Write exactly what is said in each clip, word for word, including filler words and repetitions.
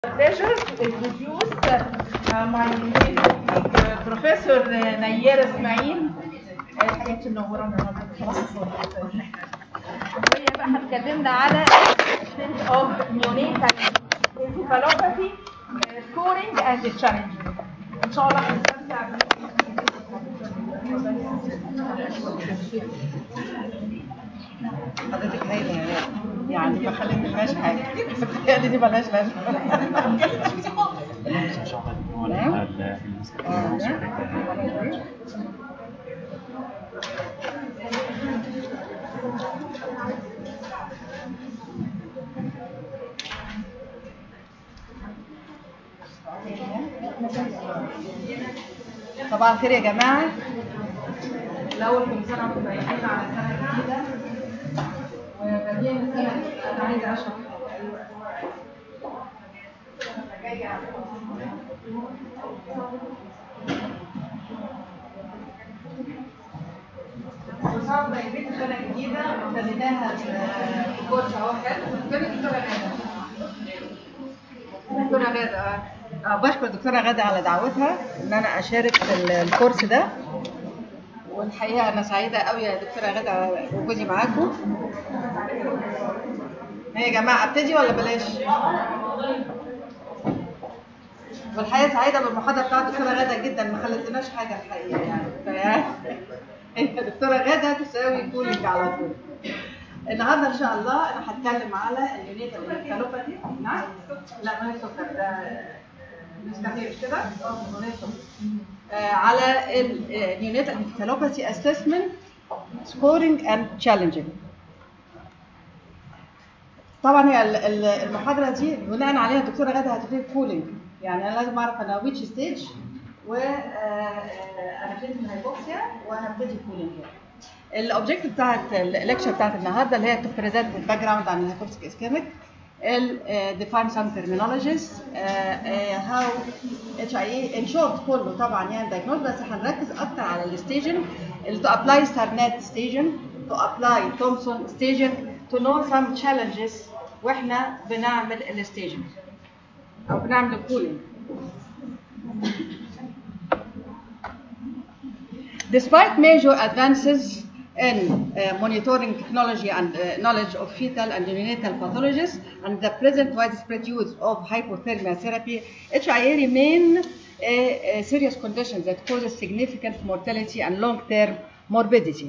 Pleasure to introduce uh, my colleague uh, Professor Nayar Ismail. الحاجات منورانا خلاص وهي بقى اتكلمنا على state of neonatal encephalopathy scoring and challenge. ان شاء الله هنستمتع حضرتك هايله يعني ما خليتناش حاجه بس دي مالهاش لازمه. طبعا خير يا جماعه. الاول كل سنه وانتم طيبين على سنه جديده وجميع السنه انا عايزه اشرح وصعب طيبين سنه جديده ابتديناها في كورس اهو حلو. فين الدكتوره غاده؟ الدكتوره غاده اه بشكر الدكتوره غاده على دعوتها ان انا اشارك في الكورس ده، والحقيقه انا سعيده قوي يا دكتوره غاده وجودي معاكم. يا جماعه ابتدي ولا بلاش؟ والحقيقه سعيده بالمحاضره بتاعت الدكتوره غاده جدا، ما خلتناش حاجه الحقيقه يعني فيعني هي الدكتوره غاده تساوي كولينج على طول. النهارده ان شاء الله انا هتكلم على النيونيتال انكفالوباثي. نعم؟ لا ما هي سكر، ده نستخدم كده على النيونيتال انكفالوباثي اسسمنت سكورينج اند تشالنجينج. طبعا هي المحاضره دي بناء عليها الدكتوره غاده هتبتدي كولينج، يعني انا لازم اعرف انا ويتش ستيج و انا ابتدي من الهايبوكسيا وهبتدي كولينج. الاوبجيكتيف بتاعت الليكشر بتاعت النهارده اللي هي تبريزنت الباك جراوند عن الهايبوكسيك اسكيميك، define some terminologies, uh, uh, how اتش اي اي in short كله طبعا يعني diagnose، بس هنركز اكتر على الستيجن to apply Sarnet staging, to apply Thompson staging, to know some challenges واحنا بنعمل الستيجن او بنعمل الكولينج. Despite major advances in uh, monitoring technology and uh, knowledge of fetal and neonatal pathologies and the present widespread use of hypothermia therapy, H I A remain a, a serious condition that causes significant mortality and long-term morbidity.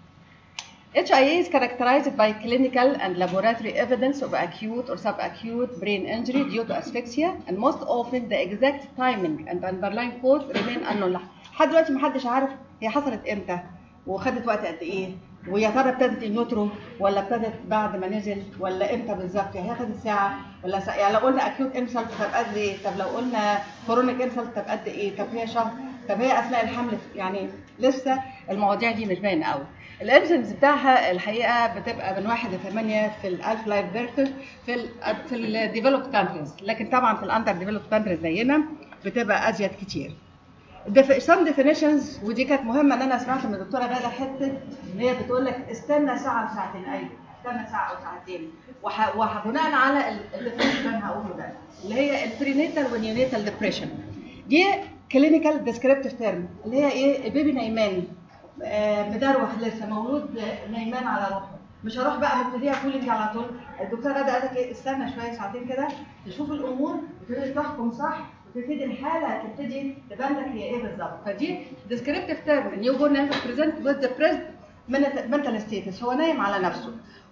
H I A is characterized by clinical and laboratory evidence of acute or subacute brain injury due to asphyxia, and most often the exact timing and underlying cause remain unknown. لحد دلوقتي محدش عارف هي حصلت امتى وخدت وقت قد ايه، ويا ترى ابتدت النوترو ولا ابتدت بعد ما نزل ولا امتى بالظبط، يعني هي خدت ساعه ولا ساعة. يعني لو قلنا اكيوت انسلت طب قد ايه، طب لو قلنا كرونيك انسلت طب قد ايه، طب هي شهر، طب هي اثناء الحمل، يعني لسه المواضيع دي مش باينه قوي. الانسلنس بتاعها الحقيقه بتبقى من واحد لثمانية في الالف لايف بيرث في ال في الديفلوبد كانتريز، لكن طبعا في الاندر ديفلوبد كانتريز زينا بتبقى ازيد كتير. some definitions، ودي كانت مهمه ان انا سمعت من الدكتوره غاده حته ان هي بتقول لك استنى ساعه او ساعتين، ايوه استنى ساعه او ساعتين، وبناء على الديفينيشن اللي انا هقوله ده اللي هي البرينيتال ونيونيتال ديبريشن. دي كلينيكال ديسكريبتيف تيرم اللي هي ايه، البيبي نايمان آه مدروخ لسه مولود نايمان على روحه، مش هروح بقى مبتديها كولينج على طول. الدكتوره غاده قالت لك ايه، استنى شويه ساعتين كده تشوف الامور وتبتدي تحكم صح، تبتدي الحاله تبتدي تبان لك هي ايه بالظبط. فدي ديسكريبتيف تيرم نيو بورن انفانت بريزنت وذ ديبريسد منتال ستيتس، هو نايم على نفسه،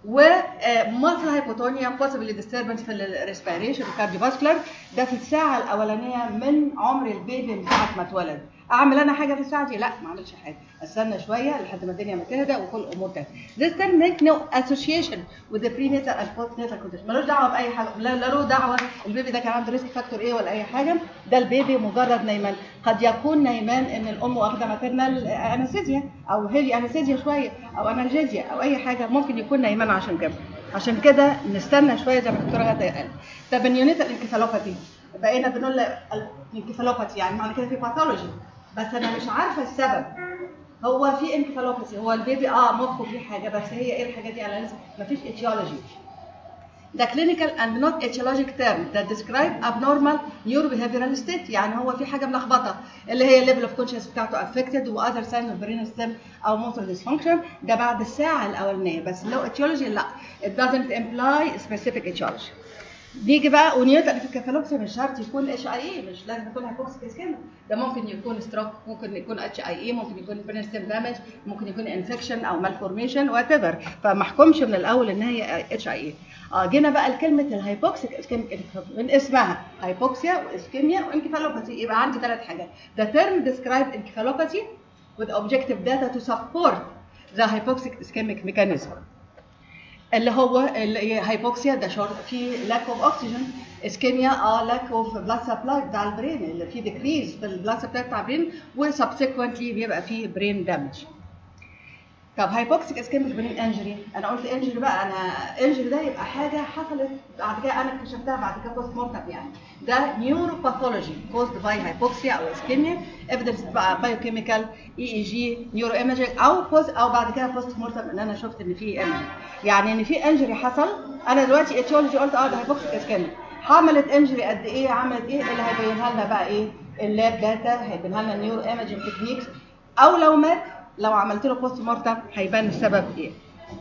وماسل هايبوتونيا بوسيبلي ديستربنس في الريسبيريشن والكارديوفاسكولار، ده في الساعه الاولانيه من عمر البيبي من ساعه ما اتولد. اعمل انا حاجه في الساعه دي؟ لا ما اعملش حاجه، استنى شويه لحد ما الدنيا ما تهدى وكل الامور تهدى. This term make no association with the prenatal and postnatal condition، ملوش دعوه باي حاجه، لا له دعوه البيبي ده كان عنده ريسك فاكتور ايه ولا اي حاجه، ده البيبي مجرد نايمان. قد يكون نايمان ان الام واخده ماتيرنال انستيزيا او هيلي انستيزيا شويه او انالجيزيا او اي حاجه، ممكن يكون نايمان عشان كده. عشان كده نستنى شويه زي ما الدكتوره غاده قالت. طب النيونيتال انكفالوباثي بقينا بنقول الانكفالوباثي يعني معنى كده في باثولوجي، بس انا مش عارفه السبب. هو في انكفالوباثي، هو البيبي اه مخه فيه حاجه، بس هي ايه الحاجه دي؟ انا لازم مفيش ايتيولوجي. ده clinical and not etiologic term that describe abnormal neurobehavioral state. يعني هو في حاجه ملخبطه اللي هي level of consciousness بتاعته affected و other signs of brain stem او motor dysfunction. ده بعد الساعه الاولانيه، بس لو etiology لا it doesn't imply specific etiology. نيجي بقى ونيوتن في الكفالوكسي مش شرط يكون اتش اي اي، مش لازم يكون هايبوكسيك اسكيميا، ده ممكن يكون ستروك، ممكن يكون اتش اي اي، ممكن يكون برين ستيم دامج، ممكن يكون انفكشن او مالفورميشن وات ايفر، فما احكمش من الاول ان هي اتش اي اي. اه جينا بقى لكلمه الهايبوكسيك اسكيميك من اسمها هايبوكسيا واسكيميا وانكفالوباثي، يبقى عندي ثلاث حاجات. The term describes encephalopathy with objective data to support the hypoxic ischemic mechanism. اللي هو الهايبوكسيا ده شورت في lack of oxygen، اسكيميا اه lack of blood supply بتاع البرين اللي فيه decrease في البلاد سبلاي بتاع البرين وسبسيكونتلي بيبقى فيه برين دامج. طب هايبوكسيك اسكيميك برين انجري، انا قلت انجري بقى، انا انجري ده يبقى حاجه حصلت بعد كده انا اكتشفتها بعد كده بوست مورتم، يعني ده نيوروباثولوجي كوزد باي هايبوكسيا او اسكيميا، ايفيدنس بقى بايوكيميكال اي اي جي نيورو ايمجنج او بوست او بعد كده بوست مورتم ان انا شفت ان في انجري، يعني ان في انجري حصل. انا دلوقتي اتيولوجي قلت اه ده هايبوكسيك اسكيميك، عملت انجري قد ايه، عملت ايه اللي هيبينها لنا بقى ايه اللاب داتا، هيبينها لنا النيورو ايمجنج تكنيكس، او لو مات لو عملت له بوست مورتم هيبان السبب ايه.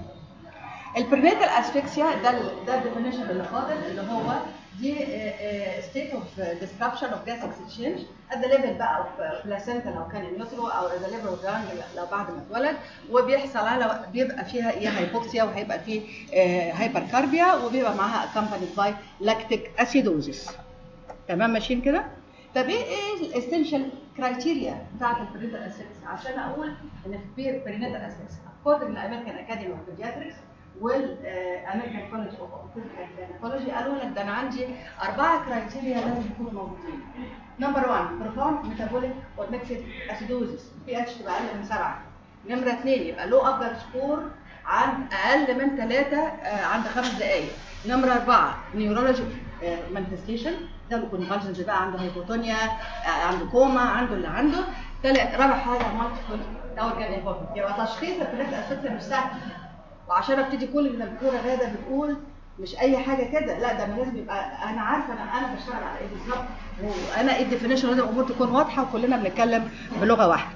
البرينيتال اسفكسيا ده ده الديفينيشن اللي فاضل، اللي هو دي ستيت اوف ديسربشن اوف جاس اكسشينج ات ذا ليفل بقى اوف بلاسنتا لو كان النيوترو او ذا ليفل اوف جرانج لو بعد ما اتولد، وبيحصل على بيبقى فيها ايه هايبوكسيا وهيبقى فيه هايبركاربيا وبيبقى معاها accompanied باي لاكتيك اسيدوزيس. تمام ماشيين كده؟ طب ايه ايه الاسينشال كرايتيريا بتاعت البرينيتال اسفكسيا عشان اقول ان في برينيتال اسفكسيا؟ اكوردنج للامريكان اكاديمي اوف بيدياتريكس والامريكان كولج اوف اوبستيكولوجي قالوا لك ده انا عندي اربعه كرايتيريا لازم يكونوا موجودين. نمبر واحد بروفاوند ميتابوليك اور ميكسد اسيدوزيس، بي اتش تبقى اقل من سبعه. نمره اثنين يبقى لو ابر سكور عن اقل من ثلاثه عند خمس دقائق. نمره اربعه نيورولوجي مانيفستيشن، ده بيكون فالجنز بقى عنده هايبوتونيا، عنده كوما، عنده اللي عنده. ثالث رابع حاجه مالتيبل اورجان انفولفمنت. يبقى تشخيص البرينيتال اسفكسيا مش سهل، وعشان ابتدي كل من الدكتوره غاده بتقول مش اي حاجه كده، لا ده انا لازم يبقى انا عارفه انا انا بشتغل على ايه بالظبط، وانا ايه الديفينيشن، لازم الامور تكون واضحه وكلنا بنتكلم بلغه واحده.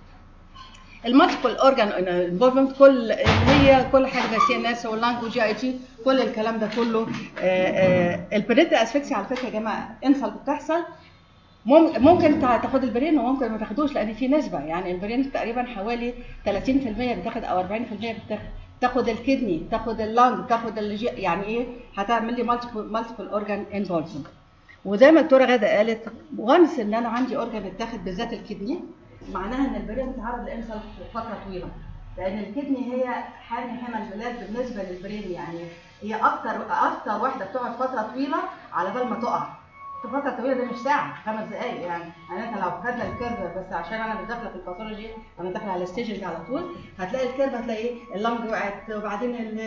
المالتيبل اورجان انفولفمنت كل اللي هي كل حاجه زي سي ان اس واللانج وجي اي تي، كل الكلام ده كله. البرينيتال اسفكسيا على فكره يا جماعه انسل بتحصل، ممكن تاخد البرين وممكن ما تاخدوش لان في نسبه، يعني البرين تقريبا حوالي ثلاثين في المية بتاخد او أربعين في المية بتاخد، تاخد الكدني، تاخد اللانج، تاخد الجي، يعني ايه هتعمل لي مالتيبل مالتيبل اورجان انفولفمنت. وزي ما الدكتوره غاده قالت وانس ان انا عندي اورجان اتاخد بالذات الكدني، معناها ان البرين بتتعرض لانسل فتره طويله، لان الكدني هي حامي حمى البلاد بالنسبه للبرين، يعني هي اكتر اكتر واحده بتقعد فتره طويله على بال ما تقع. فتره طويله ده مش ساعه، خمس دقائق يعني. يعني انت لو خدنا الكيرف بس عشان انا مش داخله في الباثولوجي، انا داخله على الستيجنج على طول، هتلاقي الكيرف هتلاقي ايه اللنج وقعت وبعدين ال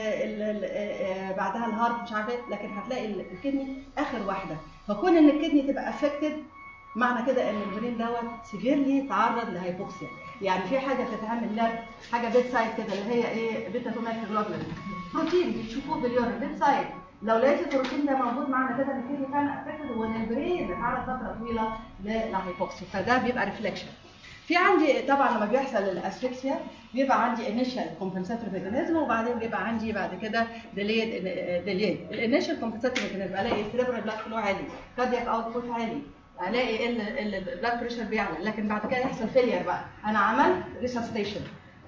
ال بعدها الهارت مش عارفه ايه، لكن هتلاقي الكدني اخر واحده. فكون ان الكدني تبقى افكتد معنى كده ان البرين دوت سيفيرلي تعرض لهايبوكسيا. يعني في حاجه بتتعمل لاب حاجه بيت سايد كده اللي هي ايه بيتا توماتوجلوبولين بروتين بتشوفوه باليورين بيت سايد، لو لقيت البروتين ده موجود معنا كده ان الكدني فعلا افكتد وان البرين اتعرض فتره طويله للهايبوكسيا، فده بيبقى ريفلكشن. في عندي طبعا لما بيحصل الاسفكسيا بيبقى عندي انيشال كومبنساتوري ميكانيزم وبعدين بيبقى عندي بعد كده ديليد ديليد. الانيشال كومبنساتوري ميكانيزم الاقي السيريبرال بلاد فلو عالي، كاردياك اوتبوت عالي، الاقي البلاد بريشر بيعلى، لكن بعد كده يحصل فيلير بقى، انا عملت ريسستيشن،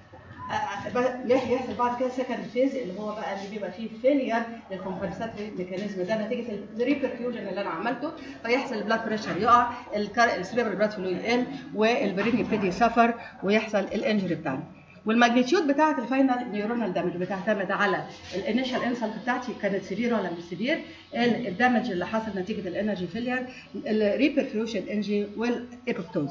ليه يحصل بعد كده سكند فيز اللي هو بقى اللي بيبقى فيه فيلير للكومبنساتوري ميكانيزم ده نتيجه الريبرفيوجن اللي انا عملته، فيحصل البلاد بريشر يقع، السيريبرال بلاد فلو يقل والبرين يبتدي يسفر ويحصل الانجري بتاعنا. والماجنتيود بتاعه الفاينل نيورونال دامج بتعتمد على الانيشال انسلت بتاعتي كانت سيفير ولا مش سيفير، الدامج اللي حصل نتيجه الانرجي فيلير، الريبرفيوجن انجري والابوبتوز.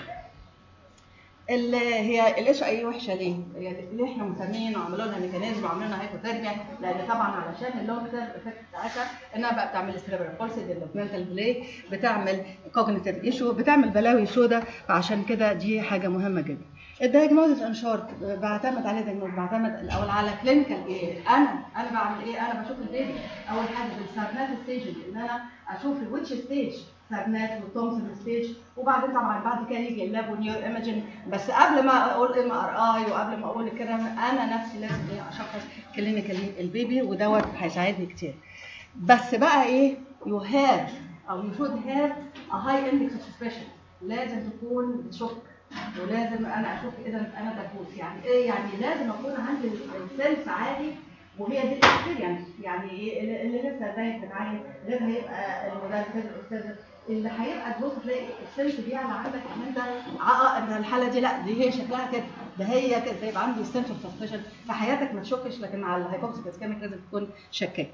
اللي هي الاتش اي وحشه ليه؟ يعني ليه احنا مهتمين وعملوا لها ميكانيزم وعملوا لها هايبوثيرميا؟ لان طبعا علشان اللونج تيرم افكت بتاعتها انها بقى بتعمل سيريبرال بولسي ديفلوبمنتال ديلي، بتعمل كوجنيتيف ايشو، بتعمل بلاوي سودا، فعشان كده دي حاجه مهمه جدا. الدايجنوزز ان شورت بعتمد عليه دايجنوز، بعتمد الاول على كلينيكال ايه، انا انا بعمل ايه، انا بشوف البيبي اول حاجه بالسارنات ستيج، ان انا اشوف الويتش ستيج، سارنات والتومسون ستيج، وبعدين طبعا بعد كده يجي اللاب ونيو ايمجن. بس قبل ما اقول ام ار اي وقبل ما اقول الكلام انا نفسي لازم ايه اشخص كلينيكال البيبي، ودوت هيساعدني كتير. بس بقى ايه، يو هاف او يو شود هاف ا هاي اندكس اوف سسبشن، لازم تكون بتشك، ولازم انا اشوف اذا انا دبوس. يعني ايه؟ يعني لازم اكون عندي السنس عالي، وهي دي الاكسبيرينس. يعني ايه اللي لسه زي بتتعين غير هيبقى المدرس الاستاذ اللي هيبقى تبص تلاقي السنس بيعلى عندك ان انت اه انت الحاله دي لا دي هي شكلها كده، ده هي كده، فيبقى عندي سنس اوف سسبشن في حياتك ما تشكش. لكن على الهايبوكسيك اسكيميك لازم تكون شكاك.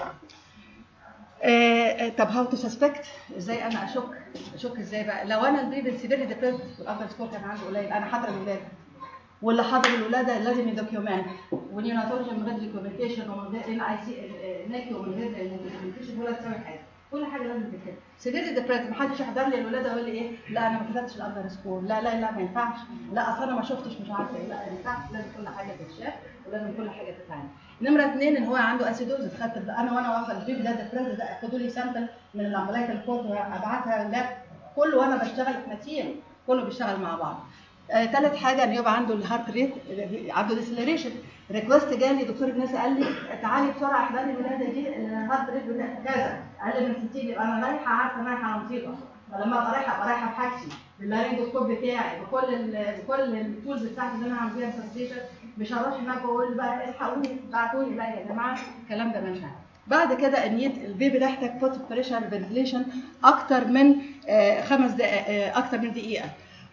آه، طب هاو تو سسبكت، ازاي انا اشك؟ اشك ازاي بقى؟ لو انا البيبي سيفيرلي ديبريسد والافضل سكور كان عنده قليل، انا حاضر الولاده، واللي حاضر الولاده لازم يدوكيومنت، ونيوناتولوجي من غير دوكيومنتيشن ومن غير ان اي سي ناكي ومن غير دوكيومنتيشن ولا تسوي حاجه، كل حاجه لازم تتكتب. سيفيرلي ديبريسد محدش يحضر لي الولاده ويقول لي ايه لا انا ما كتبتش الافضل سكور، لا لا لا ما ينفعش، لا اصل انا ما شفتش مش عارفه ايه، لا ما ينفعش، لازم كل حاجه تتشاف ولازم كل حاجه تتعمل. نمره اثنين ان هو عنده اسيدوز، خدت انا وانا واقفه البيبي ده ديبريسد ده خدوا لي سامبل من العمليات الكورت ابعتها لاب كله وانا بشتغل في ماتين، كله بيشتغل مع بعض. ثالث آه، حاجه ان يبقى عنده الهارت ريت، عنده ديسلريشن. ريكوست جالي دكتور الناس قال لي تعالي بسرعه احضري الولاده دي الهارت ريت بتاعك كذا، اقل من ستين، يبقى انا رايحه عارفه ان انا على مصيبه. فلما ابقى رايحه ابقى رايحه بحاجتي باللارينجوسكوب بتاعي بكل ال بكل التولز بتاعتي اللي انا عامل بيها برزنتيشن، مش هروح هناك واقول بقى الحقوني ابعتوني، لا يا جماعه الكلام ده مش هينفع. بعد كده النيت البيبي ده يحتاج بوت بريشر فنتيليشن اكتر من آه خمس دقائق، آه اكتر من دقيقه،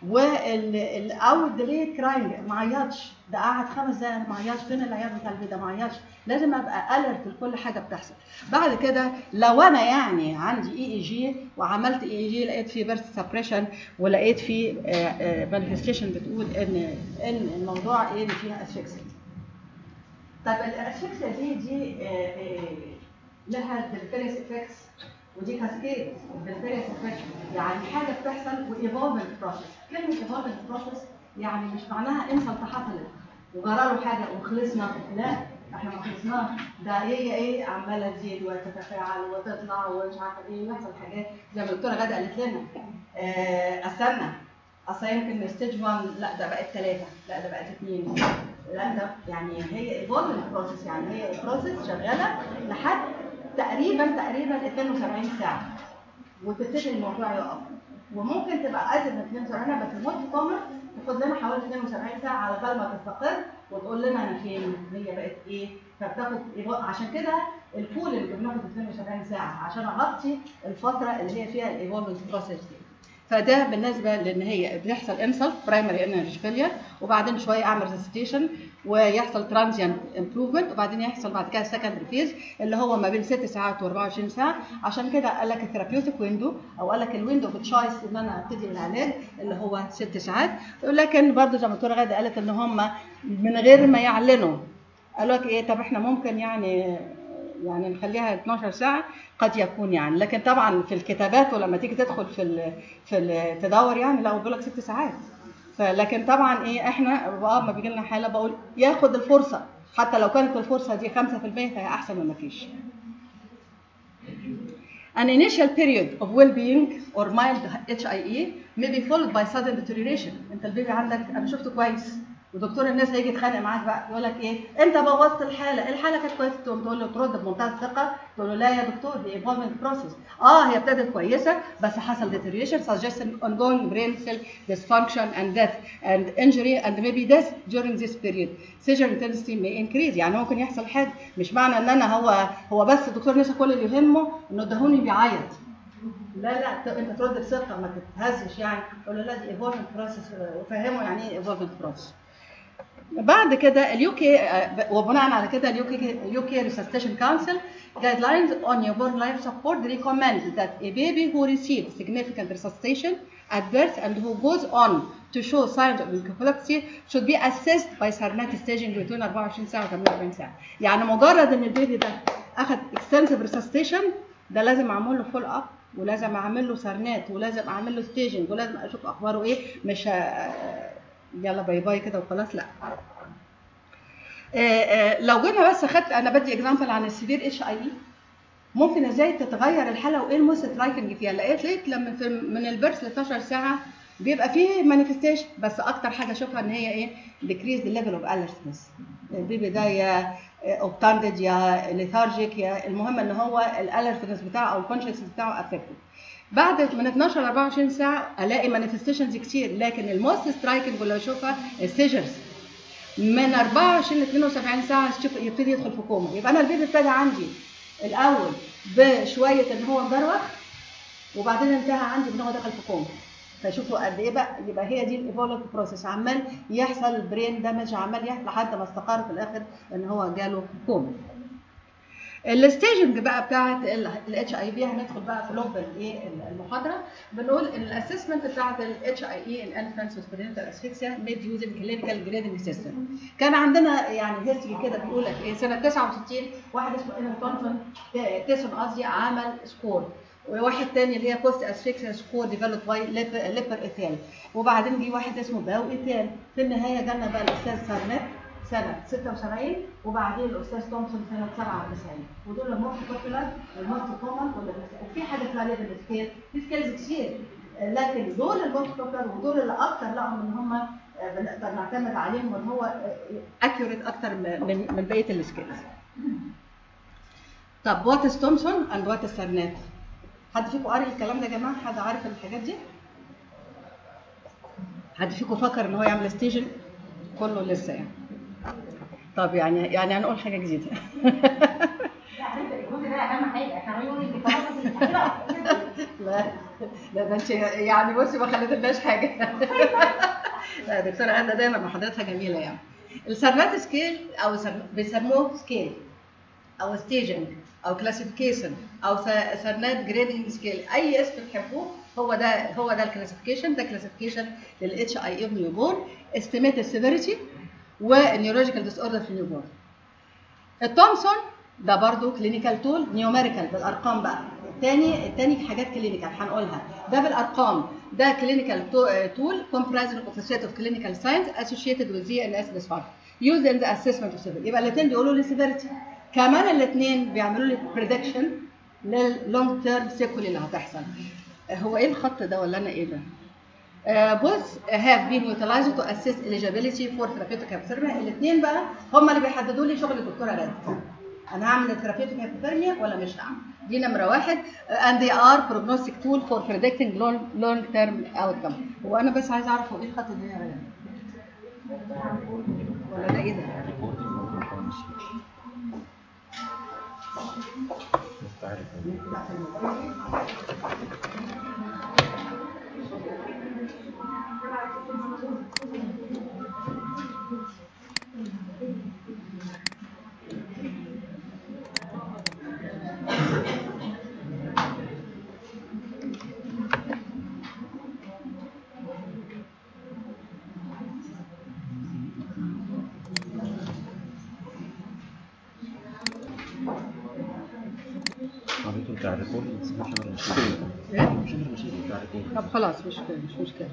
وال او الديلي كراينج ما عيطش، ده قعد خمس دقايق ما عيطش، فين العياط بتاع البيبي ده ما عيطش، لازم ابقى الرت لكل حاجه بتحصل. بعد كده لو انا يعني عندي اي اي جي وعملت اي اي جي لقيت فيه بيرث سبريشن ولقيت فيه مانيفستيشن بتقول ان ان الموضوع ايه اللي فيها اسفكسيا. طب الاسفكسيا دي دي لها ديليتيريس افكتس ودي كاسكيد ديليتيريس افكتس، يعني حاجه بتحصل وايفولفنت بروسيس. كلمه ايفولفنت بروسيس يعني مش معناها انسلت حصلت وجرى له حاجه وخلصنا، لا احنا ما خلصناش، ده هي ايه عماله تزيد وتتفاعل وتطلع ومش عارفه ايه، ويحصل حاجات زي ما الدكتوره غاده قالت لنا آه استنى اصل يمكن ستيج واحد لا ده بقت ثلاثه، لا ده بقت اثنين، لا ده يعني هي ايفولفنت بروسيس، يعني هي بروسيس شغاله لحد تقريبا تقريبا اثنين وسبعين ساعه وتبتدي الموضوع يقف، وممكن تبقى ازيد من اثنين وسبعين بس الموت كومن تاخد لنا حوالي اثنين وسبعين ساعه على بال ما تستقر وتقول لنا انا فين هي بقت ايه، فبتاخد عشان كده البول اللي بناخد اثنين وسبعين ساعه عشان اغطي الفتره اللي هي فيها الايفولفنت بروسيس دي. فده بالنسبه لان هي بيحصل انسلت برايمري انرجي فيلير، وبعدين شويه اعمل ريسيتيشن ويحصل ترانزيانت امبروفمنت، وبعدين يحصل بعد كده السكندري فيز اللي هو ما بين ست ساعات واربعة وعشرين ساعه. عشان كده قال لك الثيرابيوتيك ويندو او قال لك الويندو اوف تشويس ان انا ابتدي بالعلاج اللي هو ست ساعات، لكن برضه زي ما الدكتوره غاده قالت ان هم من غير ما يعلنوا قالوا لك ايه طب احنا ممكن يعني يعني نخليها اتناشر ساعه قد يكون يعني، لكن طبعا في الكتابات ولما تيجي تدخل في ال في التدور يعني لا بيقول لك ست ساعات. فلكن طبعا ايه احنا اه ما بيجي لنا حاله بقول ياخد الفرصه حتى لو كانت الفرصه دي خمسة في المية فهي احسن من ما فيش. An initial period of well-being or mild اتش اي اي may be followed by sudden deterioration. انت البيبي عندك انا شفته كويس ودكتور الناس هيجي يتخانق معاك بقى يقول لك ايه انت بوظت الحاله، الحاله كانت كويسه، تقول له ترد بمنتهى الثقه تقول له لا يا دكتور دي ايفولفنت بروسيس، اه هي ابتدت كويسه بس حصل deterioration suggesting ongoing brain cell dysfunction and death and injury and maybe death during this period. seizure intensity may increase، يعني ممكن يحصل حاجه، مش معنى ان انا هو هو بس الدكتور الناس كل اللي يهمه انه ادهوني بيعيط، لا لا انت ترد بثقه ما تتهزش يعني تقول له لا دي ايفولفنت بروسيس وفهمه يعني ايه ايفولفنت بروسيس. بعد كده اليو كي وبناء على كده اليو كي يو كي ريسستيشن كونسل guidelines on newborn life support recommend that a baby who receives significant resuscitation at birth and who goes on to show signs of incapacity should be assessed by Sarnat staging between اربعة وعشرين ساعه و ثمانية واربعين ساعه. يعني مجرد ان البيبي ده اخذ extensive resuscitation ده لازم اعمل له فول اب ولازم اعمل له سرنات ولازم اعمل له ستيجنج ولازم اشوف اخباره ايه، مش يلا باي باي كده وخلاص، لا. آه آه لو جينا بس خدت، انا بدي اكزامبل عن السيفير اتش اي اي، ممكن ازاي تتغير الحاله وايه الموست سترايكنج فيها. لقيت لقيت لما في من البرث ل اتناشر ساعه بيبقى فيه مانيفستيشن، بس اكتر حاجه اشوفها ان هي ايه؟ decrease the level of alertness. البيبي ده يا اوبتاندد يا ليثارجيك، يا المهم ان هو الالرتنس بتاعه او الكونشنس بتاعه افكتد. بعد من اتناشر ل اربعة وعشرين ساعه الاقي مانيفستيشنز كتير، لكن الموست سترايكنج اللي بشوفها السيجرز. من اربعة وعشرين ل اتنين وسبعين ساعه يبتدي يدخل في كوما. يبقى انا البيبي ابتدى عندي الاول بشويه ان هو مدروخ، وبعدين انتهى عندي ان هو دخل في كوما. فشوفوا قد ايه بقى. يبقى هي دي الايفولوت بروسيس، عمال يحصل برين دامج، عمال يحصل لحد ما استقر في الاخر ان هو جاله كوما. الستيجنج بقى بتاعت الاتش اي في هندخل بقى في لوب الايه المحاضره. بنقول ان الاسسمنت بتاعت الاتش اي اي ان انفانتس وذ برينتال اسفكسيا ميد يوزنج كلينيكال جريدنج سيستم. كان عندنا يعني هيستوري كده بيقول لك ايه، سنه تسعة وستين واحد اسمه ايمن تومسون تيسون قصدي عمل سكور، وواحد تاني اللي هي بوست اسفكسيا سكور ديفلوب باي ليبر ايتال، وبعدين جه واحد اسمه باو ايتال. في النهايه جالنا بقى الاستاذ سارنيت سنه ستة وسبعين، وبعدين الاستاذ تومسون سنه سبعة وتسعين. ودول الموست بوبولار الموست كومن. وفي حاجه اسمها ليفل سكيل، في سكيلز كتير، لكن دول الموست بوبولار ودول اللي اكتر لهم ان هم بنقدر نعتمد عليهم ان هو اكيوريت اكتر من من بقيه السكيلز. طب وات از تومسون اند وات از سارنيت؟ حد فيكم قاري الكلام ده يا جماعه؟ حد عارف الحاجات دي؟ حد فيكم فكر ان هو يعمل ستيجن؟ كله لسه يعني. طب يعني يعني هنقول حاجه جديده. لا لا ده انت يعني بصي ما خليتلناش حاجه. لا دكتوره انا دايما محاضرتها جميله يعني. السارنات سكيل او بيسموه سكيل او ستيجنج او كلاسيفيكيشن او سارنات جريدنج سكيل، اي اسم تحبوه هو ده هو ده الكلاسيفيكيشن. ده كلاسيفيكيشن للاتش اي اي نيو بورن، استيميت السيفيريتي والنيورولوجيكال ديس اوردر في النيو بورن. التومسون ده برضو كلينيكال تول نيوميريكال بالارقام بقى. الثاني الثاني حاجات كلينيكال هنقولها، ده بالارقام. ده كلينيكال تول comprising of a set of clinical signs associated with Z N S dysfunction used in the assessment of severity. يبقى الاثنين بيقولوا لي severity، كمان الاثنين بيعملوا لي prediction لللونج تيرم سيكولي اللي هتحصل. هو ايه الخط ده ولا انا ايه ده؟ Uh, both have been utilized to assess eligibility for therapeutic hypothermia. الاثنين بقى هم اللي بيحددوا لي شغل الدكتوره راد. انا هعمل therapeutic hypothermia ولا مش هعمل؟ دي نمره واحد. and they are prognostic tool for predicting long long term outcome. وانا بس عايز اعرف هو ايه الخط ده يا ريان؟ ولا ده ايه ده؟ طب خلاص مش مش مشكله.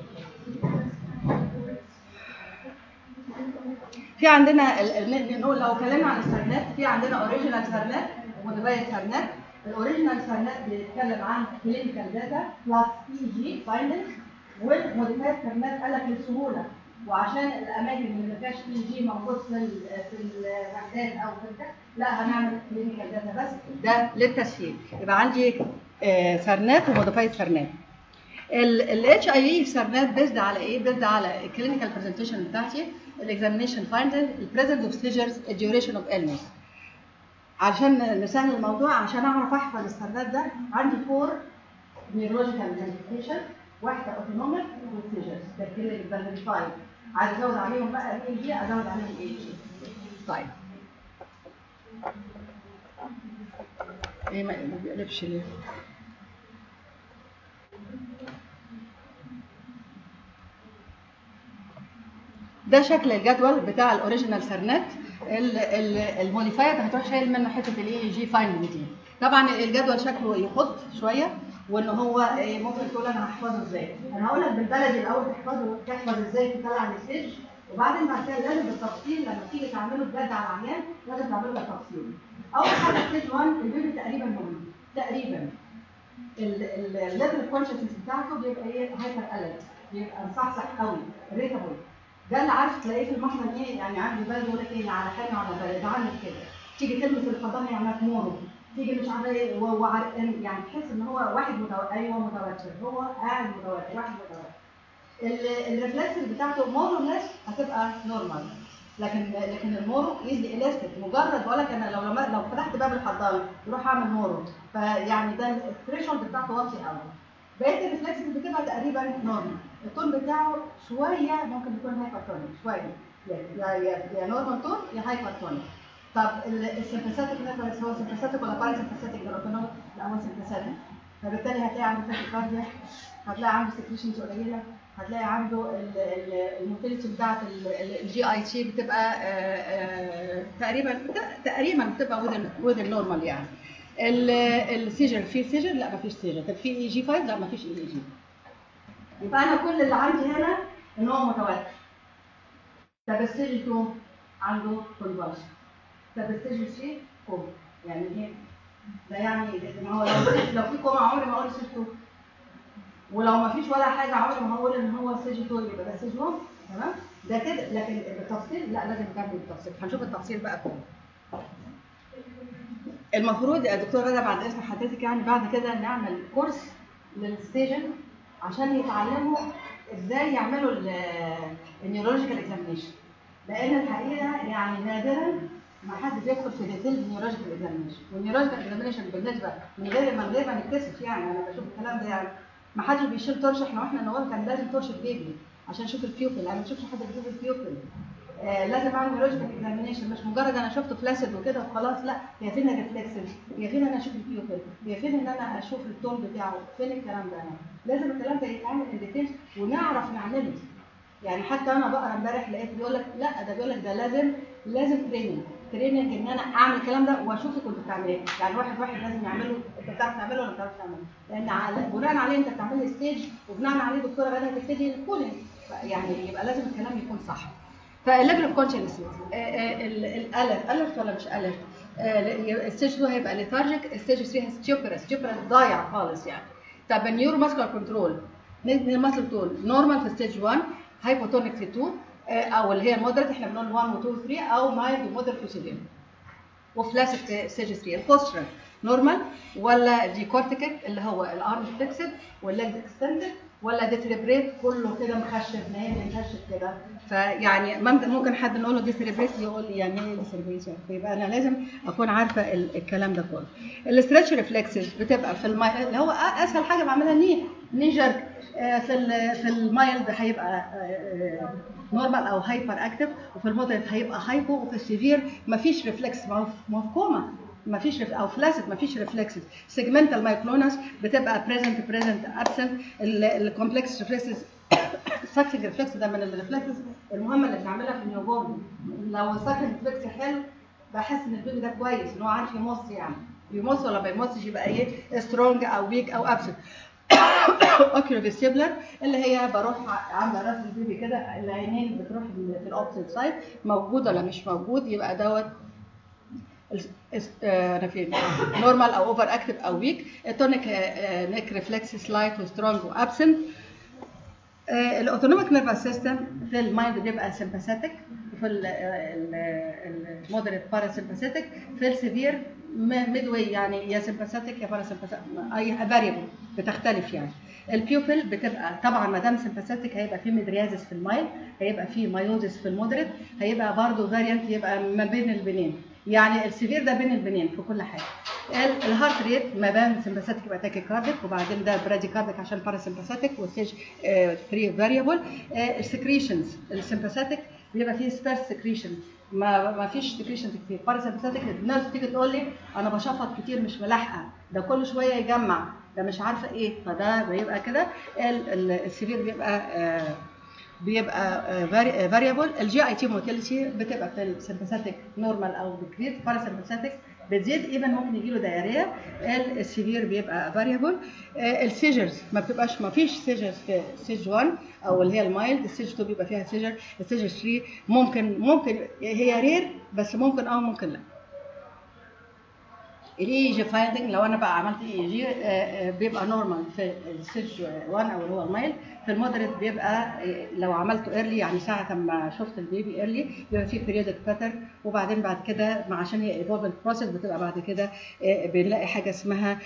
في عندنا نقول لو اتكلمنا عن السرنات، في عندنا اوريجينال سرنات وموديفايد سرنات. الاوريجينال سرنات بيتكلم عن كلينيكال داتا بلس اي جي فايندنج، والموديفايد سرنات قال لك للسهوله وعشان الاماكن اللي ما فيهاش اي جي موجود في في الوحدات او في الدك، لا هنعمل كلينيكال داتا بس ده للتسهيل. يبقى عندي سرنات وموديفايد سرنات. الاتش اي اي سرنات بيزد على ايه؟ بيزد على الكلينيكال برزنتيشن بتاعتي، الاكزامينشن فايندنج، البريزنت اوف سيجرز، الديوريشن اوف النس. عشان نسهل الموضوع، عشان اعرف احفظ السرنات ده عندي فور نيورولوجيكال مانيفستيشن، واحده اوتونوميك وسيجرز، ده كلينيكال فاليديفايد. عايز ازود عليهم بقى الاي جي، ازود عليهم الاي جي. طيب ايه ما بيقلبش ليه؟ ده شكل الجدول بتاع الاوريجينال سرنات. الموديفايد هتروح شايل منه حته الاي جي فايندنج دي. طبعا الجدول شكله يخض شويه، وان هو إيه ممكن تقول انا هحفظه ازاي. انا هقول لك بالبلدي الاول تحفظه تحفظ ازاي تطلع الستيج، وبعدين بعد كده لازم بالتفصيل لما تيجي تعمله بجد على العيان لازم تعمله بالتفصيل. اول حاجه ستيج واحد البيبي تقريبا نورمال تقريبا الليفل الكونشسنس بتاعته بيبقى ايه هايبر اليرت، بيبقى مصحصح قوي ريتابل. ده اللي عارف تلاقيه في المحضن ايه يعني عنده بالي يقول لك ايه على حاجه على بالي ده عامل كده، تيجي تلمس الحضانه يعمل مورو، تيجي مش عارفه ايه وعرقان، يعني تحس ان هو واحد متوتر. ايوه متوتر، هو قاعد متوتر واحد متوتر. الريفلكس بتاعته مورو ناس هتبقى نورمال، لكن لكن المورو ايزلي الاستيك. مجرد بقول لك انا لو لما لو فتحت باب الحضانه يروح اعمل مورو، فيعني ده الثريشولد بتاعته واطي قوي. بقيه الريفلكس بتبقى تقريبا نورمال، التون بتاعه شويه ممكن يكون هايبرتونيك شويه، يا يا يا نورمال تون يا هايبرتونيك. طب السمباثيك نيرفس هو سمباثيك ولا باراسمباثيك نيرفس؟ لا هو سمباثيك، فبالتالي هتلاقي عنده تاكيكارديا، هتلاقي عنده سكريشنز قليله، هتلاقي عنده الموتيليتي بتاعت الجي اي تي بتبقى آآ آآ تقريبا تقريبا بتبقى وذ النورمال يعني. السيجر في سيجر؟ لا ما فيش سيجر. طب في اي جي خمسة؟ لا ما فيش اي جي. يبقى انا كل اللي عندي هنا ان هو متوتر. طب السيجر اتنين عنده كونفالشن. طب السيجر ثلاثة كوما، يعني ايه ده؟ يعني ما هو لو لو في كوما عمري ما اقول سيجر اتنين، ولو ما فيش ولا حاجه عمري ما هقول ان هو سيجر اتنين، يبقى ده سيجر واحد. تمام ده كده. لكن بالتفصيل لا لازم نكمل بالتفصيل، هنشوف التفصيل بقى كله. المفروض يا دكتور رضا بعد اذن حضرتك يعني بعد كده نعمل كورس للستيجن عشان يتعلموا ازاي يعملوا النيورولوجيكال اكزامينشن، لان الحقيقه يعني نادرا ما حد بيدخل في ديتيل النيورولوجيكال اكزامينشن. والنيورولوجيكال اكزامينشن بالنسبه من غير من غير ما نتكسف، يعني انا بشوف الكلام ده يعني ما حدش بيشيل ترش. احنا واحنا نقول كان لازم ترش البيبي عشان اشوف البيوبل، انا ما بشوفش حد بيشوف البيوبل. آه لازم اعمل نيورولوجيكال اكزامينشن، مش مجرد انا شفته فلاسد وكده وخلاص، لا هي فين الريفلكسز، هي فين انا اشوف البيوبل، هي فين ان انا اشوف التون بتاعه، فين الكلام ده يعني. لازم الكلام ده يتعمل ان ديتيلز ونعرف نعمله. يعني حتى انا بقرا امبارح لقيت بيقول لك لا ده بيقول لك ده لازم لازم تريننج تريننج ان انا اعمل الكلام ده واشوفك كنت بتعمل ايه. يعني واحد واحد لازم يعمله، انت بتعرف تعمله ولا ما بتعرفش تعمله، لان على بناء عليه انت بتعمل لي ستيج وبناء عليه الدكتوره غاده هتبتدي الكولينج، يعني يبقى لازم الكلام يكون صح. فالليفل اوف كونشنس الالف الف ولا مش الف؟ الستيج اتنين هيبقى ليثارجيك، الستيج تلاتة ستيوبرس ستيوبرس ضايع خالص يعني. طب النيورو ماسكولار كنترول الماسل تون نورمال في ستيج واحد، هايبوتونيك في اتنين او اللي هي المودريت احنا بنقول واحد و اتنين و تلاتة، او مايلد ومودريت وسيفير، وفلاسيك في ستيج تلاتة. البوستشر نورمال ولا دي كورتيكال اللي هو الارم فليكسد والليج اكستندد، ولا ديسريبريت كله كده مخشب نايم مخشب كده؟ فيعني ممكن حد نقول له ديسريبريت يقول لي يعني ايه ديسريبريت؟ فيبقى انا لازم اكون عارفه الكلام ده كله. الاسترتش ريفلكسز بتبقى في المايل اللي هو اسهل حاجه بعملها ني ني جرك، في في المايلد هيبقى نورمال او هايبر اكتف، وفي المودريت هيبقى هايبو، وفي السيفير مفيش ريفلكس مفهومه، مفيش رف... او فلاسد مفيش ريفلكسز. سيجمنتال مايكلونس بتبقى بريزنت بريزنت ابسنت. الكومبلكس ريفلكسز ساكسنج ريفلكس ده من الريفلكسز المهمه اللي بنعملها في النيوبورن. لو الساكسنج ريفلكس حلو بحس ان البيبي ده كويس، ان هو عارف يمص، يعني يمص ولا ما يمصش، يبقى ايه سترونج او ويك او ابسنت. اوكيولو فيستيبولار اللي هي بروح عامله راس البيبي كده، العينين بتروح في الاوبسيت سايد، موجود ولا مش موجود، يبقى دوت انا فين نورمال او اوفر اكتف او ويك. تونيك نيك ريفلكس سلايت وسترونج وابسنت. الاوتونوميك نيرفس سيستم في المايند بيبقى سمباثيك، في المودريت باراسمباثيك، في السيفير ميدوي يعني يا سمباثيك يا باراسمباثيك، اي فاريبل بتختلف يعني. البيوبل بتبقى طبعا ما دام سمباثيك هيبقى في ميدريازيس في المايل، هيبقى في مايوزيس في المودريت، هيبقى برضه فاريانت يبقى ما بين البنين، يعني السيفير ده بين البنين في كل حاجه. الهارت ريت ما بين سمباثيك يبقى تاكيكارديك، وبعدين ده براديكارديك عشان باراسمباثيك، والستيج ثلاثة فاريبل. السكريشنز السمباثيك بيبقى فيه سبيرس سكريشن، ما ما فيش سكريشن كتير. باراسمباثيك الناس تيجي تقول لي انا بشفط كتير مش ملاحقه، ده كل شويه يجمع، ده مش عارفه ايه، فده بيبقى كده. السيفير بيبقى آه بيبقى فاريبل. الجي اي تي موتيليتي بتبقى في السمباثيك نورمال او ديكريت، باراسمباثيك بتزيد ايفن ممكن يجي له دايريه. السيفير بيبقى فاريبل. السيجرز ما بتبقاش، ما فيش سيجرز في ستيج واحد او اللي هي المايلد. ستيج اتنين بيبقى فيها سيجر. ستيج تلاتة ممكن ممكن هي رير بس ممكن اه ممكن لا. الاي جي فايندنج لو انا بقى عملت اي جي بيبقى نورمال في الستيج واحد او اللي هو المايلد. في المودريت بيبقى لو عملته ايرلي يعني ساعه ما شفت البيبي ايرلي بيبقى فيه بيريودك باترن، وبعدين بعد كده مع عشان هي ايفولفنت بروسيس بتبقى بعد كده بنلاقي حاجه اسمها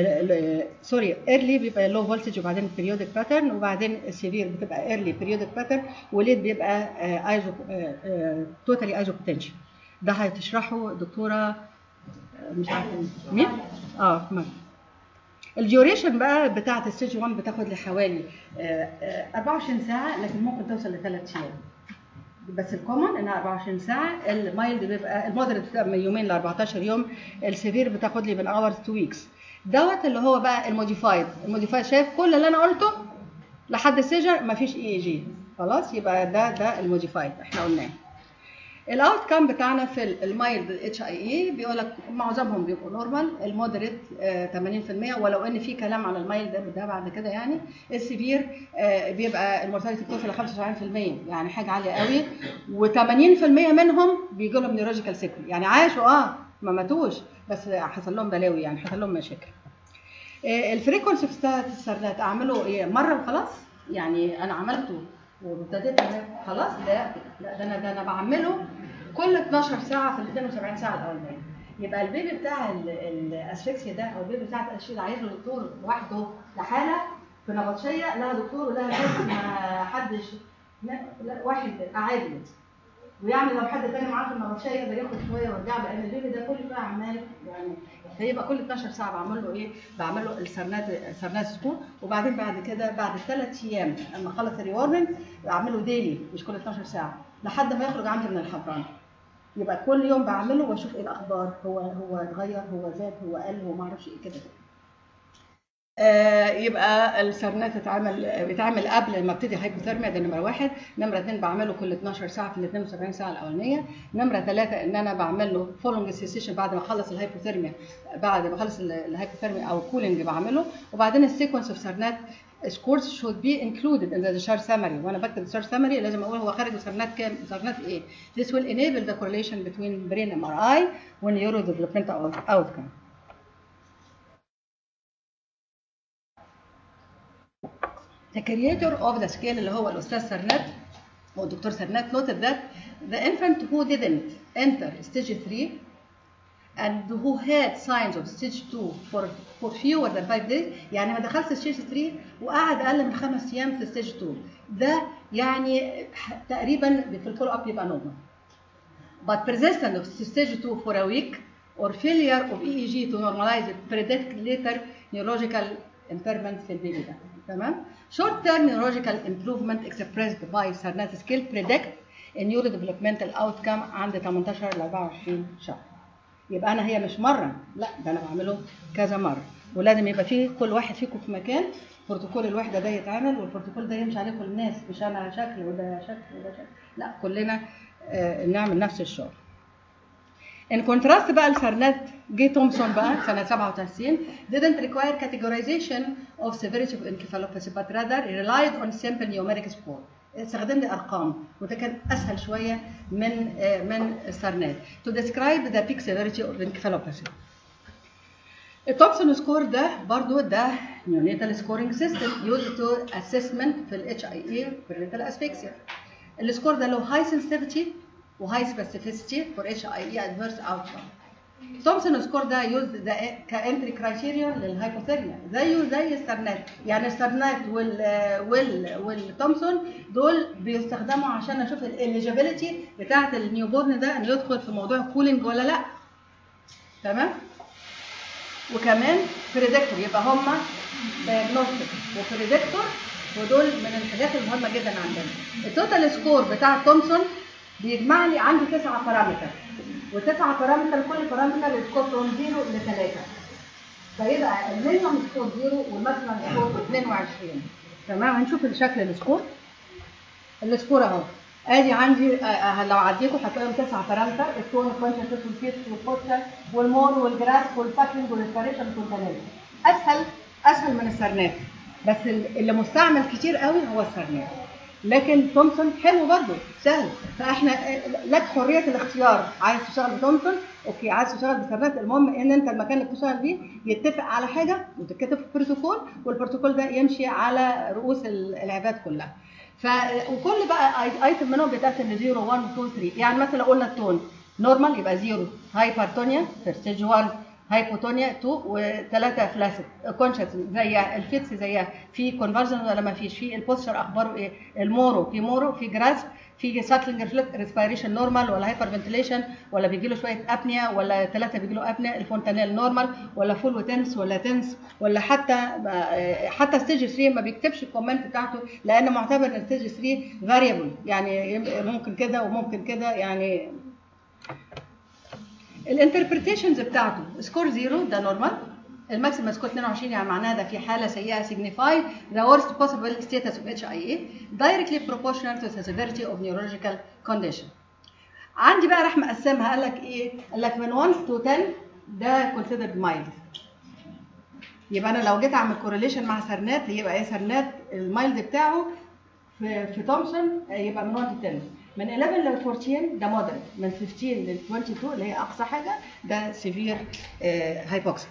سوري ايرلي بيبقى لو فولتج وبعدين بيريودك باترن، وبعدين السيفير بتبقى ايرلي بيريودك باترن، وليد بيبقى ايزو توتالي ايزو بوتنشال. ده هتشرحه دكتوره مش عارفه مين؟ اه ماشي. الديوريشن بقى بتاعت الستيج واحد بتاخد لحوالي اربعة وعشرين ساعه، لكن ممكن توصل لثلاث ايام. بس الكومن انها اربعة وعشرين ساعه. المايلد بيبقى المودريت بتبقى من يومين ل اربعتاشر يوم. السيفير بتاخد لي من اورز تو ويكس. دوت اللي هو بقى الموديفايد. الموديفايد شايف كل اللي انا قلته لحد السيجر مفيش اي اي جي خلاص، يبقى ده ده الموديفايد احنا قلناه. الاوت كام بتاعنا في المايلد اتش اي اي بيقول لك معظمهم بيبقوا نورمال. المودريت ثمانين بالمية، ولو ان في كلام على المايلد ده بعد كده يعني. السيفير آه بيبقى المورتاليتي بتوصل ل خمسة وسبعين بالمية يعني حاجه عاليه قوي، و80% منهم بيجي لهم نيورولوجيكال سيكول يعني عاشوا اه ما ماتوش بس حصل لهم بلاوي يعني حصل لهم مشاكل. آه الفريكونسي في السرنات اعمله ايه مره وخلاص يعني انا عملته وابتديت خلاص؟ لا لا ده انا ده انا بعمله كل اتناشر ساعه في ال اثنين وسبعين ساعه الاولانيه. يبقى البيبي بتاع الاسفكسيا ده او البيبي بتاع التقشير عايز له دكتور لوحده لحاله في نبطشيه لها دكتور ولها ناس ما حدش لا, لا واحد عادي. ويعني لو حد تاني معاه في النبطشيه يقدر ياخد شويه ويرجع، لان البيبي ده كل شويه عمال يعني فيبقى كل اتناشر ساعه بعمل له ايه؟ بعمل له السرنات سرنات سكور، وبعدين بعد كده بعد ثلاث ايام اما اخلص الريورنينج بعمله ديلي مش كل اتناشر ساعه لحد ما يخرج عندي من الحضانه. يبقى كل يوم بعمله واشوف ايه الاخبار، هو هو اتغير هو زاد هو قل هو ما اعرفش ايه كده. آه يبقى السرنات بتتعمل بيتعمل قبل ما ابتدي هايبوثيرميا، ده نمره واحد. نمره اثنين بعمله كل اتناشر ساعه في ال اثنين وسبعين ساعه الاولانيه. نمره ثلاثه ان انا بعمل له فولونج سيسيشن بعد ما اخلص الهايبوثيرميا، بعد ما اخلص الهايبوثيرميا او كولينج بعمله. وبعدين السيكونس اوف سرنات scores should be included in the discharge summary. وانا بكتب discharge summary لازم اقول هو خارج سرنات كام سرنات ايه. This will enable the correlation between brain M R I and neurodevelopmental outcome. The creator of the scale اللي هو الأستاذ سرنات أو الدكتور سرنات noted that the infant who didn't enter stage three and who had signs of stage two for for fewer than five days يعني ما دخلش stage three وقعد أقل من خمس أيام في stage two ده يعني تقريبا في الفولو أب يبقى normal. But persistence of stage two for a week or failure of E E G to normalize it predict later neurological impairment في البيبي ده. تمام؟ Short term neurological improvement expressed by Sarnat scale predict a neurodevelopmental outcome عند تمنتاشر ل اربعة وعشرين شهر. يبقى انا هي مش مره، لا ده انا بعمله كذا مره، ولازم يبقى فيه كل واحد فيكم في مكان بروتوكول الوحده ده يتعمل، والبروتوكول ده يمشي عليه كل الناس، مش انا شكل وده شكل وده شكل، لا كلنا آه نعمل نفس الشغل. In contrast بقى السرنات جي تومسون بقى سنة سبعة وتلاتين didn't require categorization of severity of encephalopathy but rather relied on simple numeric score. استخدم لي أرقام وده كان أسهل شوية من من السرنات to describe the peak severity of encephalopathy. التومسون سكور ده برضو ده neonatal scoring system used to assessment في ال H I E prenatal asphyxia. السكور ده له high sensitivity وهاي سبيسيفيسيتي فور اتش اي اي ادفيرس اوتكم. تومسون سكور ده يوز كانتري كرايتيريون للهايبوثيرميا زيه زي السرنات، يعني السرنات وال وال والتومسون دول بيستخدموا عشان اشوف الاليجيبيليتي بتاعه النيو بورن ده انه يدخل في موضوع كولينج ولا لا. تمام؟ وكمان بريدكتور، يبقى هم دايجنوستيك وبريدكتور، ودول من الحاجات المهمه جدا عندنا. التوتال سكور بتاع تومسون بيجمع لي عندي تسعة بارامتر، وتسعة بارامتر كل بارامتر سكور من صفر ل ثلاثة، فيبقى المينيمم سكور صفر والماكسيمم سكور اثنين وعشرين. تمام؟ هنشوف الشكل السكور. السكور اهو ادي عندي آه لو عديكم هتلاقيهم تسعه بارامتر: التون والكونشنس والفيت والبوستشر والمور والجراف والباكلينج والريسبيريشن والكونتينيل. اسهل اسهل من السرنات، بس اللي مستعمل كتير قوي هو السرنات. لكن تومسون حلو برضه سهل، فاحنا لك حريه الاختيار، عايز تشتغل بتومسون اوكي، عايز تشتغل بسرنات، المهم ان انت المكان اللي بتشتغل فيه يتفق على حاجه وتتكتب في بروتوكول، والبروتوكول ده يمشي على رؤوس العباد كلها. ف وكل بقى ايتم منهم بيتقسم ل صفر واحد اتنين تلاته. يعني مثلا لو قلنا التون نورمال يبقى صفر هايبرتونيا في ستيج واحد، هايبوتونيا اتنين وثلاثه فلاسيد. كونشس زيها، الفيتس زيها، في كونفرجن ولا ما فيش، في البوستشر اخباره ايه، المورو في مورو، في جراس، في ساكلينج ريسبيريشن نورمال ولا هايبر فنتيليشن، ولا بيجي له شويه ابنيا، ولا ثلاثه بيجي له ابنيا، الفونتانيل نورمال ولا فول وتنس ولا تنس، ولا حتى حتى ستيج تلاته ما بيكتبش الكومنت بتاعته لان معتبر ان ستيج تلاته فاريبل، يعني ممكن كده وممكن كده. يعني الانتربريتيشنز بتاعته سكور زيرو ده نورمال، الماكسيمم سكور اتنين وعشرين يعني معناه ده في حاله سيئه signify the worst possible status of اتش اي اي directly proportional to the severity of neurological condition. عندي بقى راح مقسمها، قال لك ايه؟ قال لك من واحد to عشرة ده considered mild. يبقى انا لو جيت اعمل كورليشن مع سرنات يبقى ايه؟ سرنات المايلد بتاعه في في تومسون يبقى من واحد to عشرة. من حداشر ل اربعتاشر ده مودريت، من خمستاشر ل اتنين وعشرين اللي هي اقصى حاجه ده سيفير هايبوكسيك.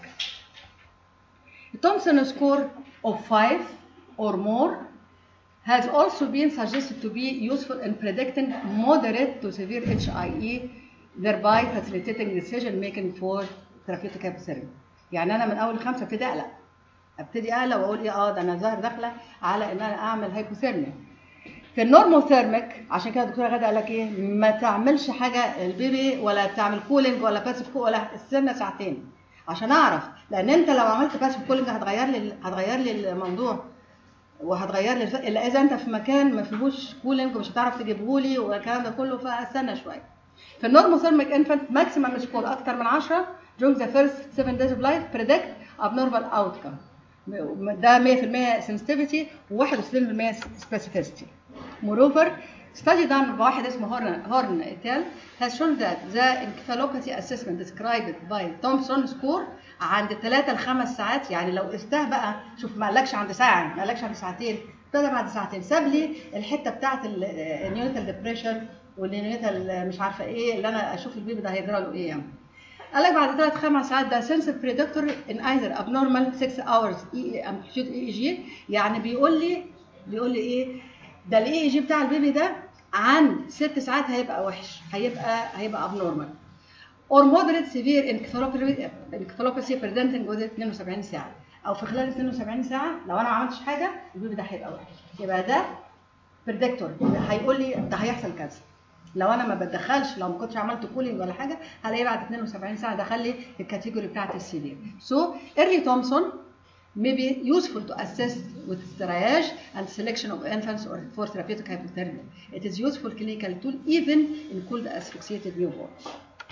Thompson score of five or more has also been suggested to be useful in predicting moderate to severe اتش اي اي, thereby facilitating decision making for therapeutic hypothermia. يعني انا من اول خمسه ابتدي اقلق ابتدي اقلق واقول ايه اه ده انا ظاهر داخله على ان انا اعمل هايبوثيرميا. في النورموثيرميك عشان كده الدكتوره غاده قال لك ايه؟ ما تعملش حاجه البيبي ولا بتعمل كولينج ولا باسيف كول ولا استنى ساعتين عشان اعرف، لان انت لو عملت باسيف كولينج هتغير لي هتغير لي الموضوع وهتغير لي الا اذا انت في مكان ما فيهوش كولينج ومش هتعرف تجيبه لي والكلام ده كله، فاستنى شويه. في النورموثيرميك انفانت ماكسيمم سكور اكتر من عشرة during the first seven days of life predict abnormal outcome. ده مية في المية sensitivity وواحد وستين في المية specificity. Moreover, study done بواحد اسمه هورن هورن ايتال has shown that the encephalopathy assessment described by Thompson score عند ثلاثة لخمس ساعات. يعني لو قستها بقى، شوف ما قالكش عند ساعه، ما قالكش عند ساعتين، ابتدى بعد ساعتين ساب لي الحته بتاعت النيونيتال ديبريشن والنيونيتال مش عارفه ايه اللي انا اشوف البيبي ده هيجرى له ايه. يعني قال لك بعد ثلاث خمس ساعات ده sensitive predictor in either abnormal six hours amplitude اي جي. يعني بيقول لي بيقول لي ايه؟ ده الاي اي جي بتاع البيبي ده عن ست ساعات هيبقى وحش، هيبقى هيبقى abnormal or moderate severe encephalopathy presenting within اتنين وسبعين ساعه، او في خلال اتنين وسبعين ساعه لو انا ما عملتش حاجه البيبي ده هيبقى وحش. يبقى ده بريدكتور هيقول لي ده هيحصل كذا. لو انا ما بتدخلش، لو ما كنتش عملت كولينج ولا حاجه، هلاقيه بعد اتنين وسبعين ساعه دخل لي في الكاتيجوري بتاعت السيفير. So early Thompson may be useful to assist with triage and selection of infants or for therapeutic hypothermia. It is useful clinical tool even in cold asphyxiated newborns.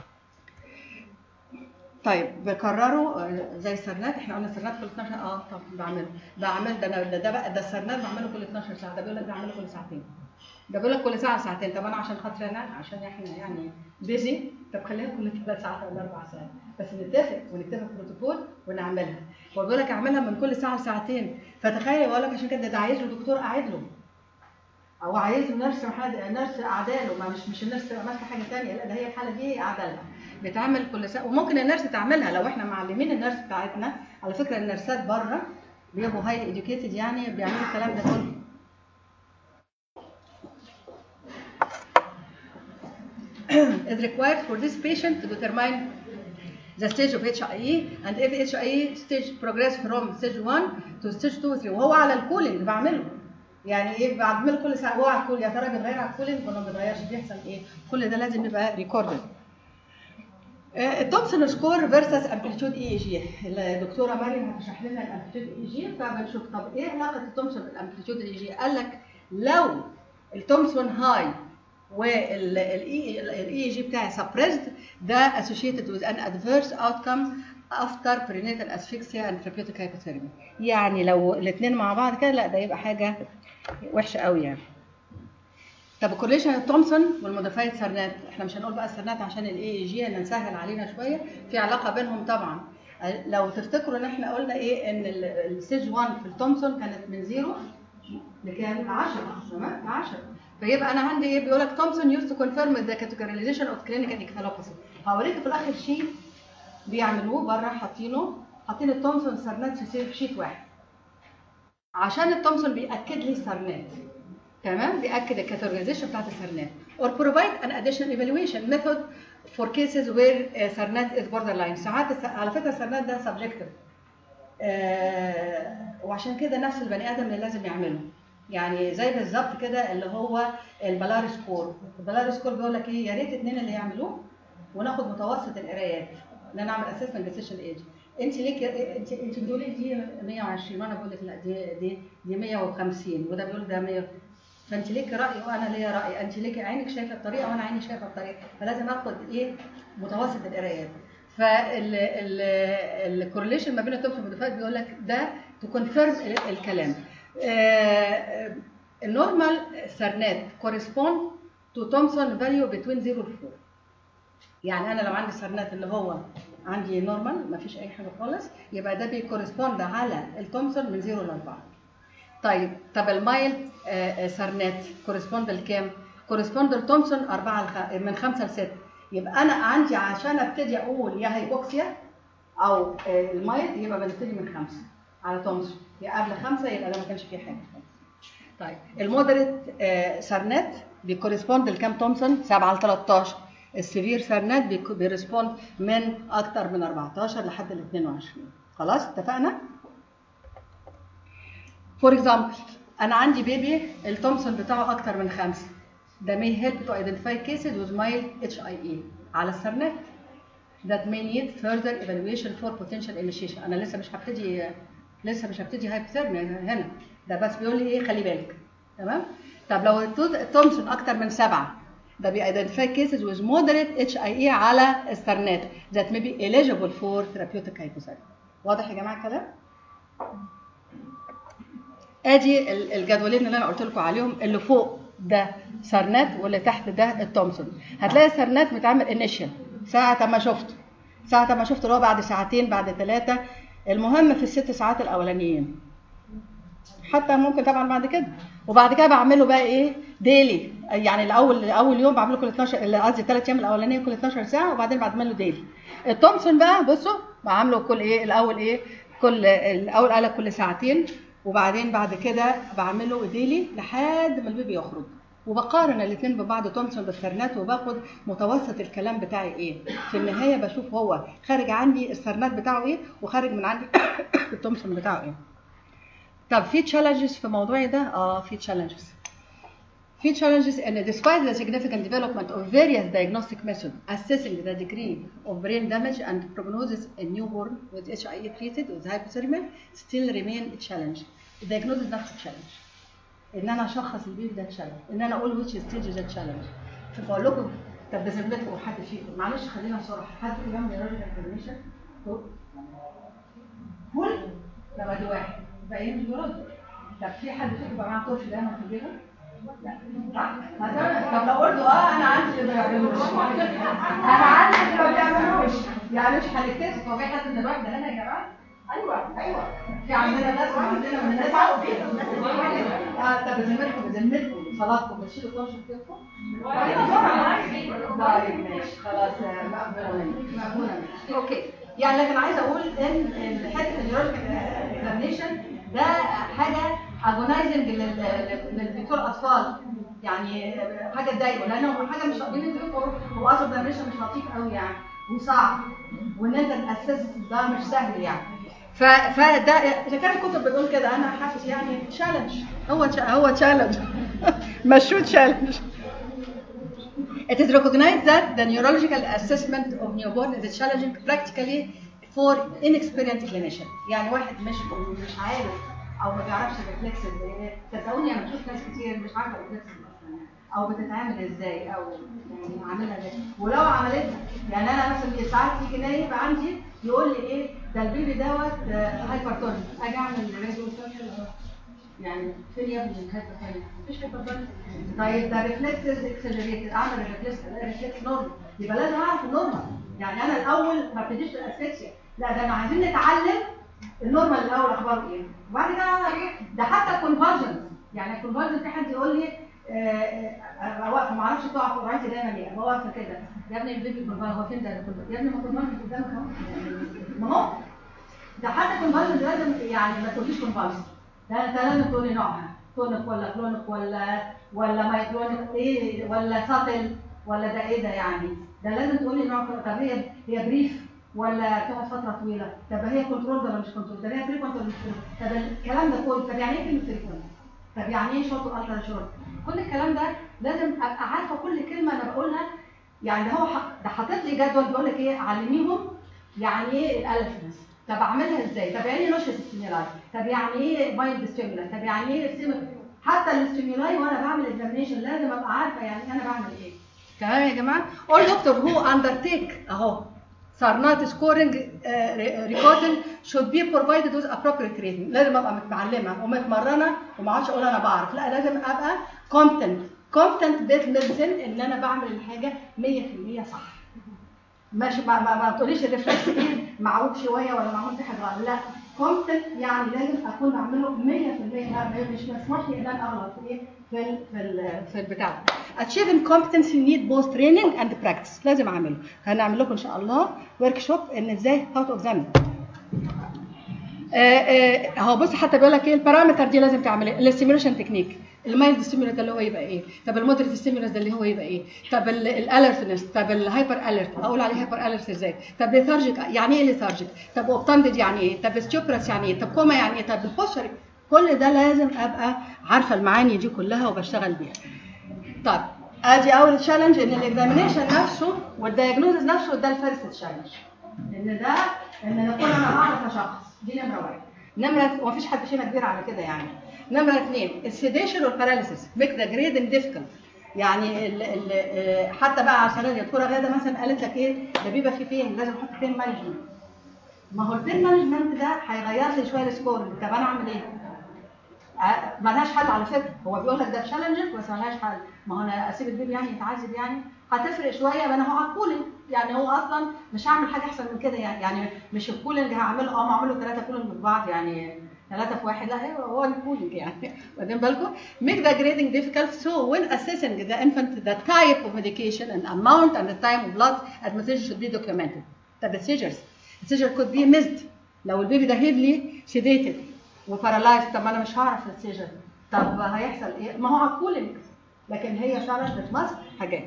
طيب بكرروا زي السرنات، احنا قلنا السرنات كل اتناشر اه طب بعمله بعمل ده انا ده بقى ده السرنات بعمله كل اتناشر ساعه، ده بيقول لك بعمله كل ساعتين، ده بيقول لك كل ساعه ساعتين. طب انا عشان خاطر انا عشان احنا يعني بيزي، طب خليها كل ثلاث ساعات ولا اربع ساعات، بس نتفق ونكتبها في بروتوكول ونعملها. هو بيقول لك اعملها من كل ساعه لساعتين، فتخيل بقول لك عشان كده ده عايز له دكتور قاعد له، او عايز له نيرس نيرس قاعده له، ما مش مش النيرس تبقى ماسكه حاجه ثانيه، لا ده هي الحاله دي قاعده لها بتعمل كل ساعه. وممكن النيرس تعملها لو احنا معلمين النيرس بتاعتنا. على فكره النيرسات بره بيبقوا هاي اديوكيتد، يعني بيعملوا الكلام ده كله. is required for this patient to determine the stage of اتش اي اي and if اتش اي اي stage progress from stage one to stage two three. وهو على الكولينج بعمله، يعني ايه بعمله كل ساعه وهو على الكول، يا ترى بيتغير على الكولينج ولا ما بيتغيرش، بيحصل ايه؟ كل ده لازم يبقى ريكوردد. التومسون سكور فيرسس امبليتيود اي اي جي، الدكتوره مريم هتشرح لنا الامبليتيود اي جي، فبنشوف طب ايه علاقه التومسون بالامبليتيود اي جي. قال لك لو التومسون هاي والاي اي جي بتاعي suppressed ده associated with an adverse outcome after prenatal asphyxia and therapeutic hypothermia. يعني لو الاثنين مع بعض كده لا ده يبقى حاجه وحشه قوي يعني. طب الكورليشن تومسون والموديفايد سرنات، احنا مش هنقول بقى السرنات عشان الاي اي جي ان نسهل علينا شويه، في علاقه بينهم طبعا. لو تفتكروا ان احنا قلنا ايه ان الستيج واحد في التومسون كانت من زيرو لكام؟ عشرة، تمام؟ عشرة. فيبقى انا عندي ايه؟ بيقول لك تومسون يوز تو كونفيرم ذا كاتيجورايزيشن اوف كلينيكال انكفالوباثي. هوريك في الاخر شيت بيعملوه بره، حاطينه حاطين التومسون سرنات في شيت واحد عشان التومسون بياكد لي السرنات، تمام؟ بياكد الكاتيجورايزيشن بتاعت السرنات or provide an additional evaluation method for cases where uh, سرنات is borderline. ساعات على فكره السرنات ده subjective، آه وعشان كده نفس البني ادم اللي لازم يعمله، يعني زي بالظبط كده اللي هو البلار سكور. البلار سكور بيقول لك ايه؟ يا ريت اثنين اللي يعملوه وناخد متوسط القرايات، ان انا اعمل اسسمنت ديسيشن ايج. انت ليك انت انت بتقولي دي مية وعشرين وانا بقول لك لا دي دي دي مية وخمسين وده بيقول ده مية، فانت ليك راي وانا ليا راي، انت ليك عينك شايفه الطريقه وانا عيني شايفه الطريقه، فلازم اخد ايه؟ متوسط القرايات. فالكورليشن ما بين التومسون والموديفايد بيقول لك ده تو كونفيرم الكلام. النورمال سرنات كورسبوند تو تومسون فاليو بين صفر و أربعة. يعني انا لو عندي سرنات اللي هو عندي نورمال ما فيش اي حاجه خالص، يبقى ده بيكورسبوند على التومسون من صفر ل أربعة. طيب طب المايلد سرنات كورسبوند لكام؟ كورسبوند لتومسون أربعة من خمسة ل ستة. يبقى انا عندي عشان ابتدي اقول يا هيبوكسيا او المايلد يبقى بنبتدي من خمسة على تومسون، يا قبل خمسة يبقى ده ما كانش فيه حاجه. طيب المودريت سرنات بيكورسبوند لكام تومسون؟ سبعة ل تلتاشر. السيفير سرنات بيرسبوند من اكتر من أربعتاشر لحد ال اتنين وعشرين. خلاص اتفقنا؟ فور اكزامبل انا عندي بيبي التومسون بتاعه اكتر من خمسة، ده may help to identify cases with mild اتش اي اي على السرنات. that may need further evaluation for potential initiation. انا لسه مش هبتدي لسه مش هبتدي هايبوثيرميا هنا، ده بس بيقول لي ايه؟ خلي بالك، تمام؟ طب لو التومسون اكتر من سبعة ده بي identify cases with moderate اتش اي اي على السرنات that may be eligible for therapeutic hypothermia. واضح يا جماعه الكلام؟ ادي الجدولين اللي انا قلت لكم عليهم، اللي فوق ده سرنات واللي تحت ده التومسون. هتلاقي السرنات متعمل انيشال ساعه ما شفته ساعه ما شفته اللي هو بعد ساعتين بعد ثلاثه، المهم في الست ساعات الاولانيين، حتى ممكن طبعا بعد كده. وبعد كده بعمله بقى ايه؟ ديلي، يعني الاول اول يوم بعمله كل اتناشر، قصدي الثلاث ايام الاولانيه كل اتناشر ساعه، وبعدين بعمله ديلي. التومسون بقى بصوا بعمله كل ايه؟ الاول ايه؟ كل الاول قال كل ساعتين، وبعدين بعد كده بعمله ديلي لحد ما البيبي يخرج، وبقارن الاثنين ببعض تومسون بالسرنات وباخد متوسط الكلام بتاعي ايه. في النهايه بشوف هو خارج عندي السرنات بتاعه ايه وخارج من عندي التومسون بتاعه ايه. طب في تشالنجز في موضوعي ده؟ اه في تشالنجز. في تشالنجز ان despite the significant development of various diagnostic methods assessing the degree of brain damage and prognosis in newborn with اتش اي اي treated with hypothermia still remain a challenge. الدياجنوزيس نفسه تشالنج، ان انا اشخص البيبي ده تشالنج، ان انا اقول which stage ده تشالنج. فبقول لكم طب بذمتكم حد فيكم، معلش خلينا نصرح، حد فيكم بيعمل نيورولوجيكال اكزامينشن؟ كل طب ادي واحد باقيين نيورولوجي. طب في حد فيكم بقى معاه طفل دايما في البيت؟ طب لو قلت اه انا عندي اللي ما بيعملوش، انا عندي اللي ما بيعملوش، يعني مش هنكتشف هو في حد من الوحده هنا يا جماعه؟ ايوه ايوه في عندنا ناس وعندنا من الناس اه طب بذمتكم بذمتكم صلاتكم بتشيلوا طنش كتفكم؟ طيب ماشي خلاص مقبوله مقبوله اوكي. يعني لكن عايزه اقول ان حته النيورولوجيكال اكزامينشن ده حاجه اجونايزنج للدكتور الاطفال، يعني حاجه تضايقه لانه حاجه مش قابلين يدركوا، واصلا ده مش مش لطيف قوي يعني وصعب، وان انت تاسس ده مش سهل يعني. ف فده اذا كان الكتب بتقول كده انا حاسس يعني تشالنج، هو هو تشالنج مشوه تشالنج. It is recognized that the neurological assessment of newborn is challenging practically for inexperienced clinician. يعني واحد مش مش عارف او ما بيعرفش الريفلكسز، صدقوني انا بشوف ناس كتير مش عارفه الريفلكسز اصلا او بتتعامل ازاي او يعني عاملها ازاي، ولو عملتها يعني انا مثلا ساعات يجي نايم يبقى عندي يقول لي ايه ده البيبي دوت هايبرتونيك، اجي اعمل ريزو يعني فين يا ابني الهايبوثيرميا؟ مفيش هايبوثيرميا. طيب ده ريفلكسز اكسلريتد، اعمل ريفلكس ريفلكس نورمال، يبقى لازم اعرف النورمال. يعني انا الاول ما ابتديش بالاسفكسيا، لا ده انا عايزين نتعلم النورمال الاول اخباره ايه، وبعد كده ده حتى الكونفرجنس. يعني الكونفرجنس في حد يقول لي ابقى واقفه ما اعرفش تقع فوق راسي دايما ليه، ابقى واقفه كده يا ابني البيبي كونفرجن هو فين ده؟ يا ابني ما كونفرجن قدامك اهو، ما هو ده حتى كونفرجن لازم يعني ما تقوليش كونفرجن، ده انت لازم تقولي نوعها تونك ولا كلونك ولا ولا مايكرونيك ايه ولا ساتل ولا ده ايه ده، يعني ده لازم تقولي نوع. طب هي هي بريف ولا تقعد فتره طويله؟ طب هي كنترول ولا مش كنترول؟ طب هي فريكونت ولا مش فريكونت؟ طب الكلام ده كله، طب يعني ايه كلمه فريكونت؟ طب يعني ايه شورت والترا شورت؟ كل الكلام ده لازم ابقى عارفه كل كلمه انا بقولها. يعني ده هو ده حاطط لي جدول بيقول لك ايه علميهم يعني ايه الالفنس، طب اعملها ازاي؟ طب يعني ايه نشره الستيمولاي؟ طب يعني ايه مايند ستيمولاي؟ طب يعني ايه ستيمولاي؟ حتى الستيمولاي وانا بعمل اكزامينشن لازم ابقى عارفه يعني انا بعمل ايه. تمام يا جماعه؟ all doctor who undertake اهو Sarnat scoring uh, recording should be provided with appropriate training. لازم ابقى متعلمه ومتمرنه وما اقعدش اقول انا بعرف، لا لازم ابقى competent competent based medicine ان انا بعمل الحاجه مية في المية صح. ماشي ما ما, ما تقوليش الريفلكس ايه معوج شويه ولا معمول في حاجه غلط، لا competent يعني لازم اكون بعمله مية في المية، لا مش مسموح لي ان انا اغلط في ايه في ال في ال في البتاع. achieving competency need both training and practice. لازم اعمله. هنعمل لكم ان شاء الله ورك شوب ان ازاي how to examine. اهو بص حتى بيقول لك ايه البارامتر دي لازم تعملها. الاستيميوليشن تكنيك، المايلد ستيمولس ده اللي هو يبقى ايه؟ طب المودريت ستيمولس ده اللي هو يبقى ايه؟ طب الالرتنس، طب الهايبر الرت اقول عليه هايبر الرت ازاي؟ طب ليثارجيك يعني ايه ليثارجيك؟ طب اوبتاندد يعني ايه؟ طب ستيوبرس يعني ايه؟ طب كوما يعني ايه؟ طب البوشري، كل ده لازم ابقى عارفه المعاني دي كلها وبشتغل بيها. طب ادي اول تشالنج ان الاكزامينيشن نفسه والدايجنوز نفسه ده الفيرست تشالنج، ان ده ان اكون انا اعرف اشخص، دي نمره واحد. نمره ومفيش حد فينا كبير على كده يعني. نمره اثنين السيديشن والباراليسيس ميك ذا جريدنج ديفيكلت. يعني ال ال حتى بقى عشان الدكتوره غاده مثلا قالت لك ايه ده بيبقى في فين لازم احط بين مانجمنت. ما هو البين مانجمنت ده هيغير لي شويه السكور. طب انا اعمل ايه؟ مالهاش حل على فكره، هو بيقول لك ده تشالنجك بس مالهاش حل. ما هو انا اسيب البيبي يعني يتعذب يعني هتفرق شويه، ما انا هو هكولنج يعني هو اصلا مش هعمل حاجه احسن من كده يعني يعني مش الكولنج هعمله اه معمله ثلاثه كولنج في بعض يعني ثلاثه في واحد، لا هو الكولنج يعني واخدين بالكم. make the grading difficult so when assessing the infant the type of medication and amount and the time of blood administration should be documented. the seizures seizure could be missed لو البيبي ده heavily sedated وبارالايز. طب ما انا مش هعرف السيجن، طب هيحصل ايه؟ ما هو على الكولينج، لكن هي فعلا بتمثل حاجات.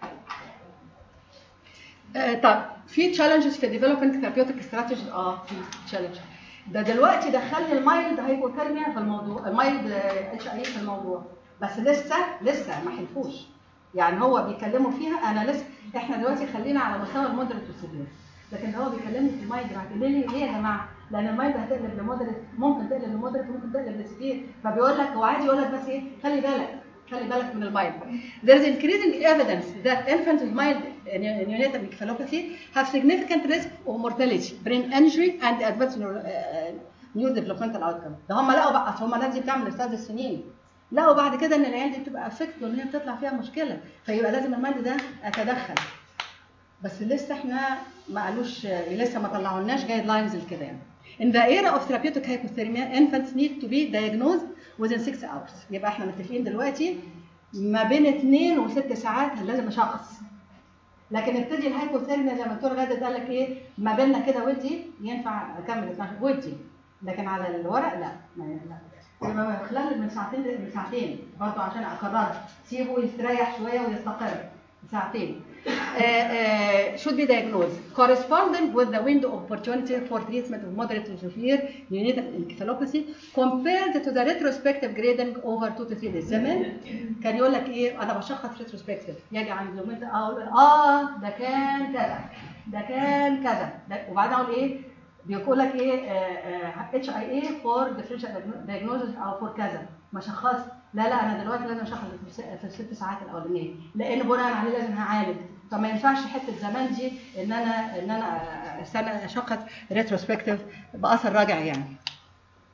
آه طب في تشالنجز في ديفلوبمنت ثيرابيوتيك استراتيجي. اه في تشالنج ده دلوقتي دخلني المايلد هايبوثيرميا في الموضوع، المايلد اتش اي في الموضوع، بس لسه لسه ما حلفوش يعني هو بيكلموا فيها. انا لسه احنا دلوقتي خلينا على مستوى المودريت والسيفير، لكن هو بيكلمني في المايلد. هتقولي لي ليه يا جماعه؟ لان المايلد هتقلب لمودريت، ممكن تقلب لمودريت وممكن تقلب لسيفير، فبيقول لك هو عادي يقول لك بس ايه خلي بالك خلي بالك من المايلد. There is increasing evidence that infants with mild neonatal encephalopathy have significant risk of mortality, brain injury and advanced new developmental outcome. ده هم لقوا بقى اصل هم الناس دي بتعمل استاذ السنين لقوا بعد كده ان العيال دي بتبقى افكت وان هي بتطلع فيها مشكله، فيبقى لازم المايلد ده اتدخل. بس لسه احنا ما قالوش لسه ما طلعولناش جايد لاينز كده يعني. In the era of therapeutic hypothermia, infants need to be diagnosed within six hours. يبقى احنا متفقين دلوقتي ما بين اثنين وست ساعات لازم اشخص. لكن ابتدي الهايبوثيرميا زي ما الدكتور غاده قال لك ايه ما بيننا كده ودي ينفع اكمل اتناشر ودي، لكن على الورق لا ما لا. خلال من ساعتين من ساعتين برضه عشان اقرر سيبه يستريح شويه ويستقر ساعتين. Uh, uh, should be diagnosed corresponding with the window of opportunity for treatment of moderate to severe neonatal encephalopathy compared to the retrospective grading over two to three days. زمان كان يقول لك ايه انا بشخص retrospective يجي عند يومين اقول اه ده كان كذا ده كان كذا وبعدين اقول ايه بيقول لك ايه اتش اي اي فور ديفرنشال دايجنوزس او فور كذا ما شخص. لا لا انا دلوقتي لازم اشخص في الست ساعات الاولانيه لان بناء عليه لازم هعالج. طب ما ينفعش حته زمان دي ان انا ان انا استنى اشخص ريتروسبكتيف باثر راجع يعني.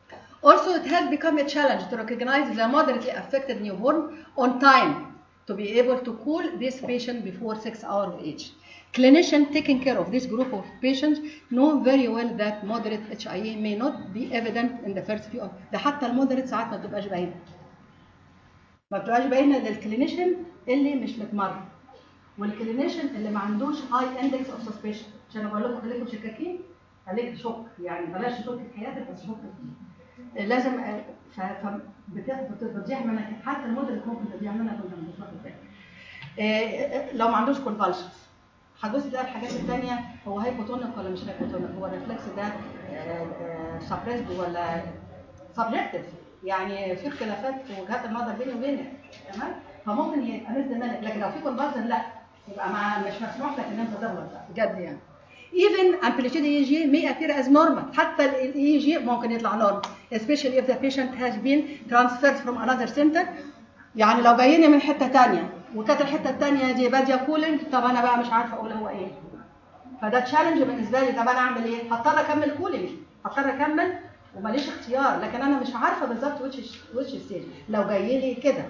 Also, it has become a challenge to recognize the moderately affected newborn on time to be able to cool this patient before six hours of age. Clinicians taking care of this group of patients know very well that moderate H I E may not be evident in the first few hours. ده حتى المودريت ساعات ما بتبقاش باينه. ما بتبقاش باينه للكلينيشن اللي مش متمرن. والكلينيشن اللي ما عندوش هاي اندكس اوف سسبشن. عشان بقول لكم خليكم شكاكين خليك شك يعني بلاش تشك في حياتك بس شك فيه. لازم بتضيع منك حتى المودريت ممكن تضيع منك وانت مش واخد بالك. لو ما عندوش كونفالشنز. هتبص تلاقي الحاجات الثانيه هو هايبوتونيك ولا مش هايبوتونيك، هو الريفلكس ده سبريسد ولا سبجكتيف، يعني في اختلافات في وجهات النظر بيني وبينك تمام، فممكن يبقى نزل منك، لكن لو في كونفالشن لا يبقى مع مش مسموح لك ان انت تغلط بجد يعني. Even amplitude E E G may appear as normal. حتى ال E E G ممكن يطلع normal, especially if the patient has been transferred from another center. يعني لو جايني من حته ثانيه وكانت الحته الثانيه دي باديه كولينج، طب انا بقى مش عارفه اقول هو ايه. فده تشالنج بالنسبه لي، طب انا اعمل ايه؟ هضطر اكمل كولينج، هضطر اكمل وماليش اختيار، لكن انا مش عارفه بالظبط ويتش ويتش ستيج لو جاي لي كده.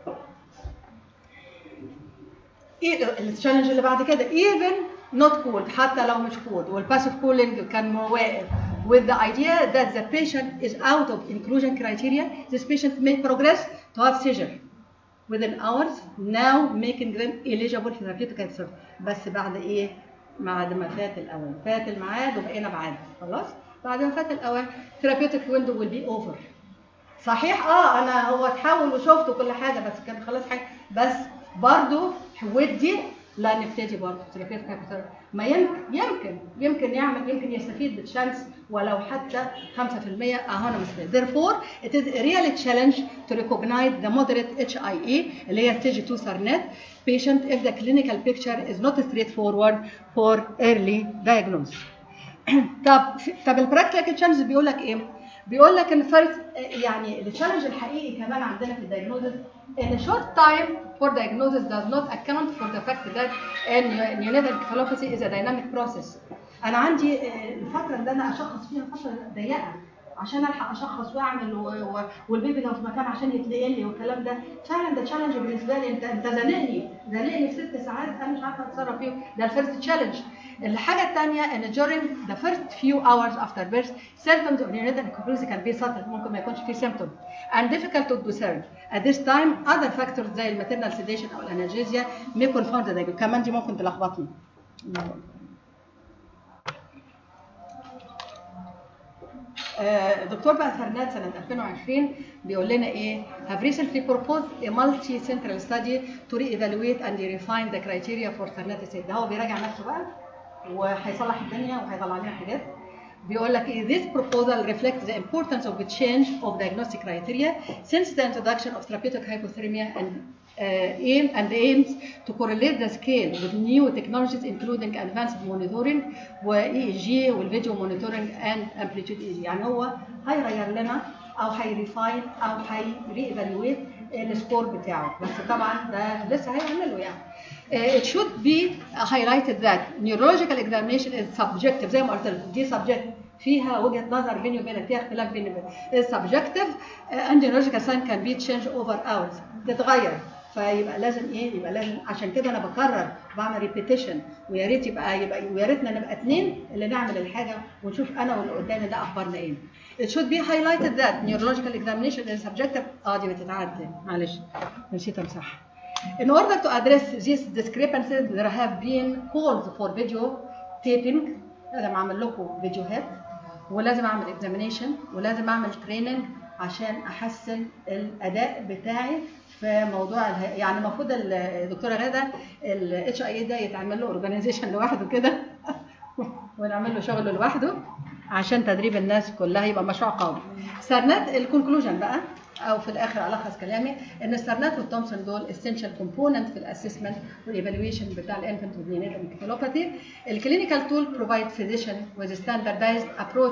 ايه التشالنج اللي بعد كده؟ even not cooled، حتى لو مش cooled والباسيف كولينج كان واقف with the idea that the patient is out of inclusion criteria, this patient may progress to have seizure within hours, now making them eligible for therapeutic service. بس بعد ايه؟ بعد ما فات الاوان، فات الميعاد وبقينا بعاد خلاص. بعد ما فات الاوان therapeutic window will be over. صحيح اه انا هو اتحول وشفت وكل حاجه بس كان خلاص حاجه، بس برضه ودي لا نبتدي برضه ثيرابيوتيك هايبوثيرميا. ما يمكن يمكن يمكن يعمل يمكن يستفيد بتشانس ولو حتى خمسة في المية اهو انا مستفيد. Therefore it is a real challenge to recognize the moderate H I E اللي هي stage two سارنات patient if the clinical picture is not straightforward for early diagnosis. طب طب البراكتيكال تشالنج بيقول لك ايه؟ بيقول لك ان فرق يعني التشالنج الحقيقي كمان عندنا في الدايجنوزس ان short time for diagnosis does not account for the fact that neonatal encephalopathy is a dynamic process. انا عندي الفتره اللي انا اشخص فيها فتره ضيقه عشان الحق اشخص واعمل والبيبي ده في مكان عشان يتنقل لي والكلام ده، فعلا ده تشالنج بالنسبه لي. انت انت زنقني زنقني في ست ساعات انا مش عارفه اتصرف فيه، ده الفيرست تشالنج. الحاجه الثانيه ان during the first few hours after birth symptoms of neonatal encephalopathy can be subtle، ممكن ما يكونش فيه symptom and difficult to discern. At this time other factors زي الماتيرنال sedation او الانالجيزيا may confound the diagnosis، كمان دي ممكن تلخبطني. دكتور بقى فرناد سنة ألفين وعشرين بيقول لنا ايه؟ have recently proposed a multi-central study to re-evaluate and refine the criteria for Sarnat. ده هو بيراجع نفسه بقى وهيصلح الدنيا وهيطلع لنا حاجات. بيقول لك ايه؟ this proposal reflects the importance of the change of diagnostic criteria since the introduction of therapeutic hypothermia and Uh, aim and aims to correlate the scale with new technologies including advanced monitoring و E E G والفيديو monitoring and amplitude E E G. يعني هو هيغير لنا او هيريفاين او هيريفالويت السكور بتاعه، بس طبعا ده لسه هيعمله يعني. Uh, it should be highlighted that neurological examination is subjective زي ما قلت لكم، دي subjective فيها وجهه نظر بيني وبينك، فيها اختلاف بيني وبينك. subjective uh, and neurological sign can be changed over hours، تتغير. فيبقى لازم ايه؟ يبقى لازم عشان كده انا بكرر بعمل ريبيتيشن، ويا ريت يبقى يبقى ويا ريتنا نبقى اثنين اللي نعمل الحاجه ونشوف انا واللي قدامي ده اخبارنا ايه. It should be highlighted that neurological examination is subjective. اه دي بتتعدل معلش نسيت امسحها. In order to address these discrepancies there have been calls for video taping. لازم اعمل لكم فيديوهات ولازم اعمل examination ولازم اعمل training عشان احسن الاداء بتاعي في موضوع اله... يعني المفروض الدكتوره غاده الاتش اي ده يتعمل له اورجانيزيشن لوحده كده ونعمل له شغل لوحده عشان تدريب الناس كلها يبقى مشروع قومي. سارنات الكونكلوجن بقى او في الاخر الخص كلامي ان السارنات والتومسون دول essential component في الاسسمنت والايفالويشن بتاع الانفنت والنيونيتال انكفالوباثي. الكلينيكال تول provide physician with a standardized approach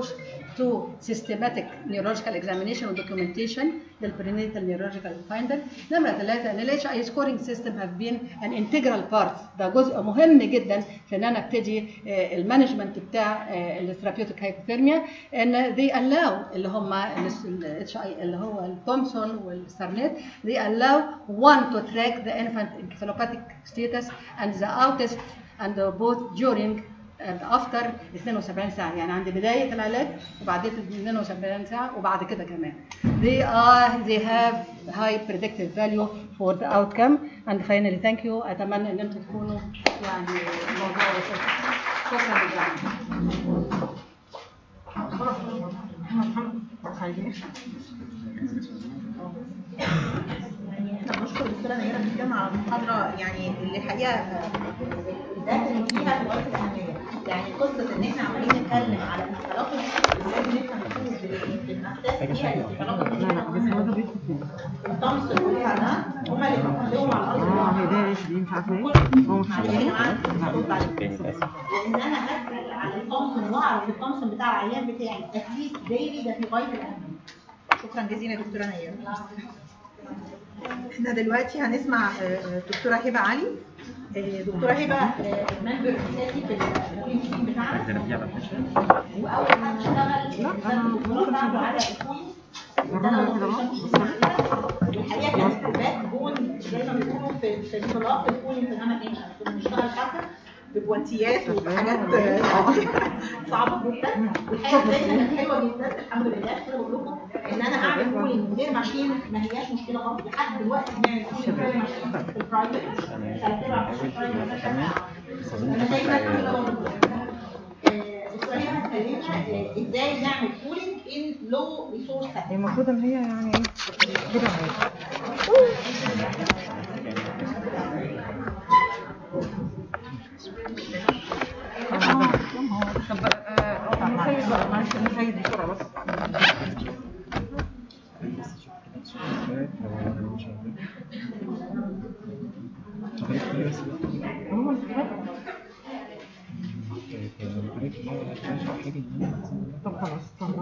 to systematic neurological examination and documentation للperinatal neurological finder. نمرة ثلاثة ان ال إتش آي scoring system have been an integral part، ده جزء مهم جدا في ان انا ابتدي المانجمنت بتاع الثيرابيوتيك هايبوثيرميا، ان they allow اللي هم ال إتش آي اللي هو التومسون والستارنيت they allow one to track the infant encephalopathic status and the outest and both during and after اثنين وسبعين ساعة، يعني عند بداية العلاج وبعدين اثنين وسبعين ساعة وبعد كده كمان. They are they have high predictive value for the outcome. And finally thank you. أتمنى إن أنتم تكونوا يعني الموضوع وصلت. شكرا احنا بنشكر الدكتوره نيره جدا على المحاضره، يعني اللي الحقيقه ادتني فيها في غايه الاهميه، يعني قصه ان احنا عمالين نتكلم على الانفلوبي لازم نفهم بالاساس فيها الانفلوبي الطمس والفرنان هما اللي بيتكلموا على الارض. اه هي ده ايش دي مش عارفه ايه هو مش عارفه لان انا اسال على الطمس واعرف الطمس بتاع العيان بتاعي اتليست ديلي، ده في غايه الاهميه. شكرا جزيلا دكتوره نيره. احنا دلوقتي هنسمع دكتوره هبه علي. دكتوره هبه ممبر اساسي في التيم بتاعنا، واول ما تشتغل الدكتوره بتاعته على الكويس الحقيقه كانت باك بون زي ما بيقولوا في في انطلاق الكويس في زمن ايه، كنا بنشتغل حتى بجوانتيات وحاجات صعبه جدا، والحاجه الثانيه كانت حلوه جدا الحمد لله. انا بقول لكم ان انا اعمل كولينج من غير ماشين ما هياش مشكله خالص، لحد دلوقتي بنعمل كولينج من غير ماشين في البرايفت ثلاث ارباع في البرايفت. انا شايفه كده دكتوره هنا اتكلمنا ازاي نعمل كولينج ان لو ريسورس. المفروض ان هي يعني ايه كده طب نسيب بقى معلش نسيب بسرعة بس. طب خلاص طب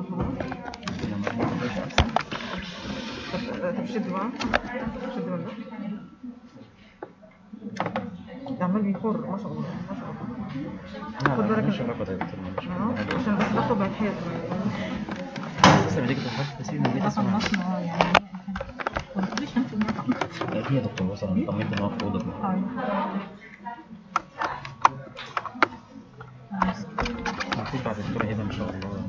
طب شد بقى شد بقى ده عمال بيخر ما شاء الله ما شاء الله. خد بالك عشان بس ضغطه بقت حيط لسه بدك تحط تسيب من بيت اسمها يعني كونتريشن في المطعم. لا هي دكتور وصل طمنت ان هو في اوضه المفروض بعد الدكتوره هنا ان شاء الله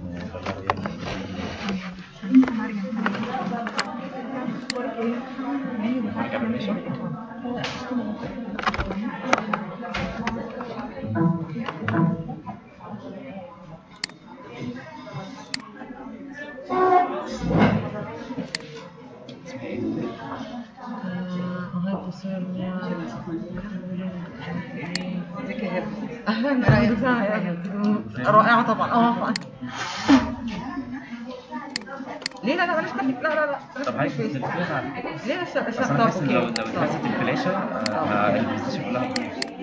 رائعة طبعا. اه ليه لا لا بلاش لا لا لا طب عايز تلفزيون ليه الشاشة لو لو اتحسبت الفلاشة البلاي ستيشن كلها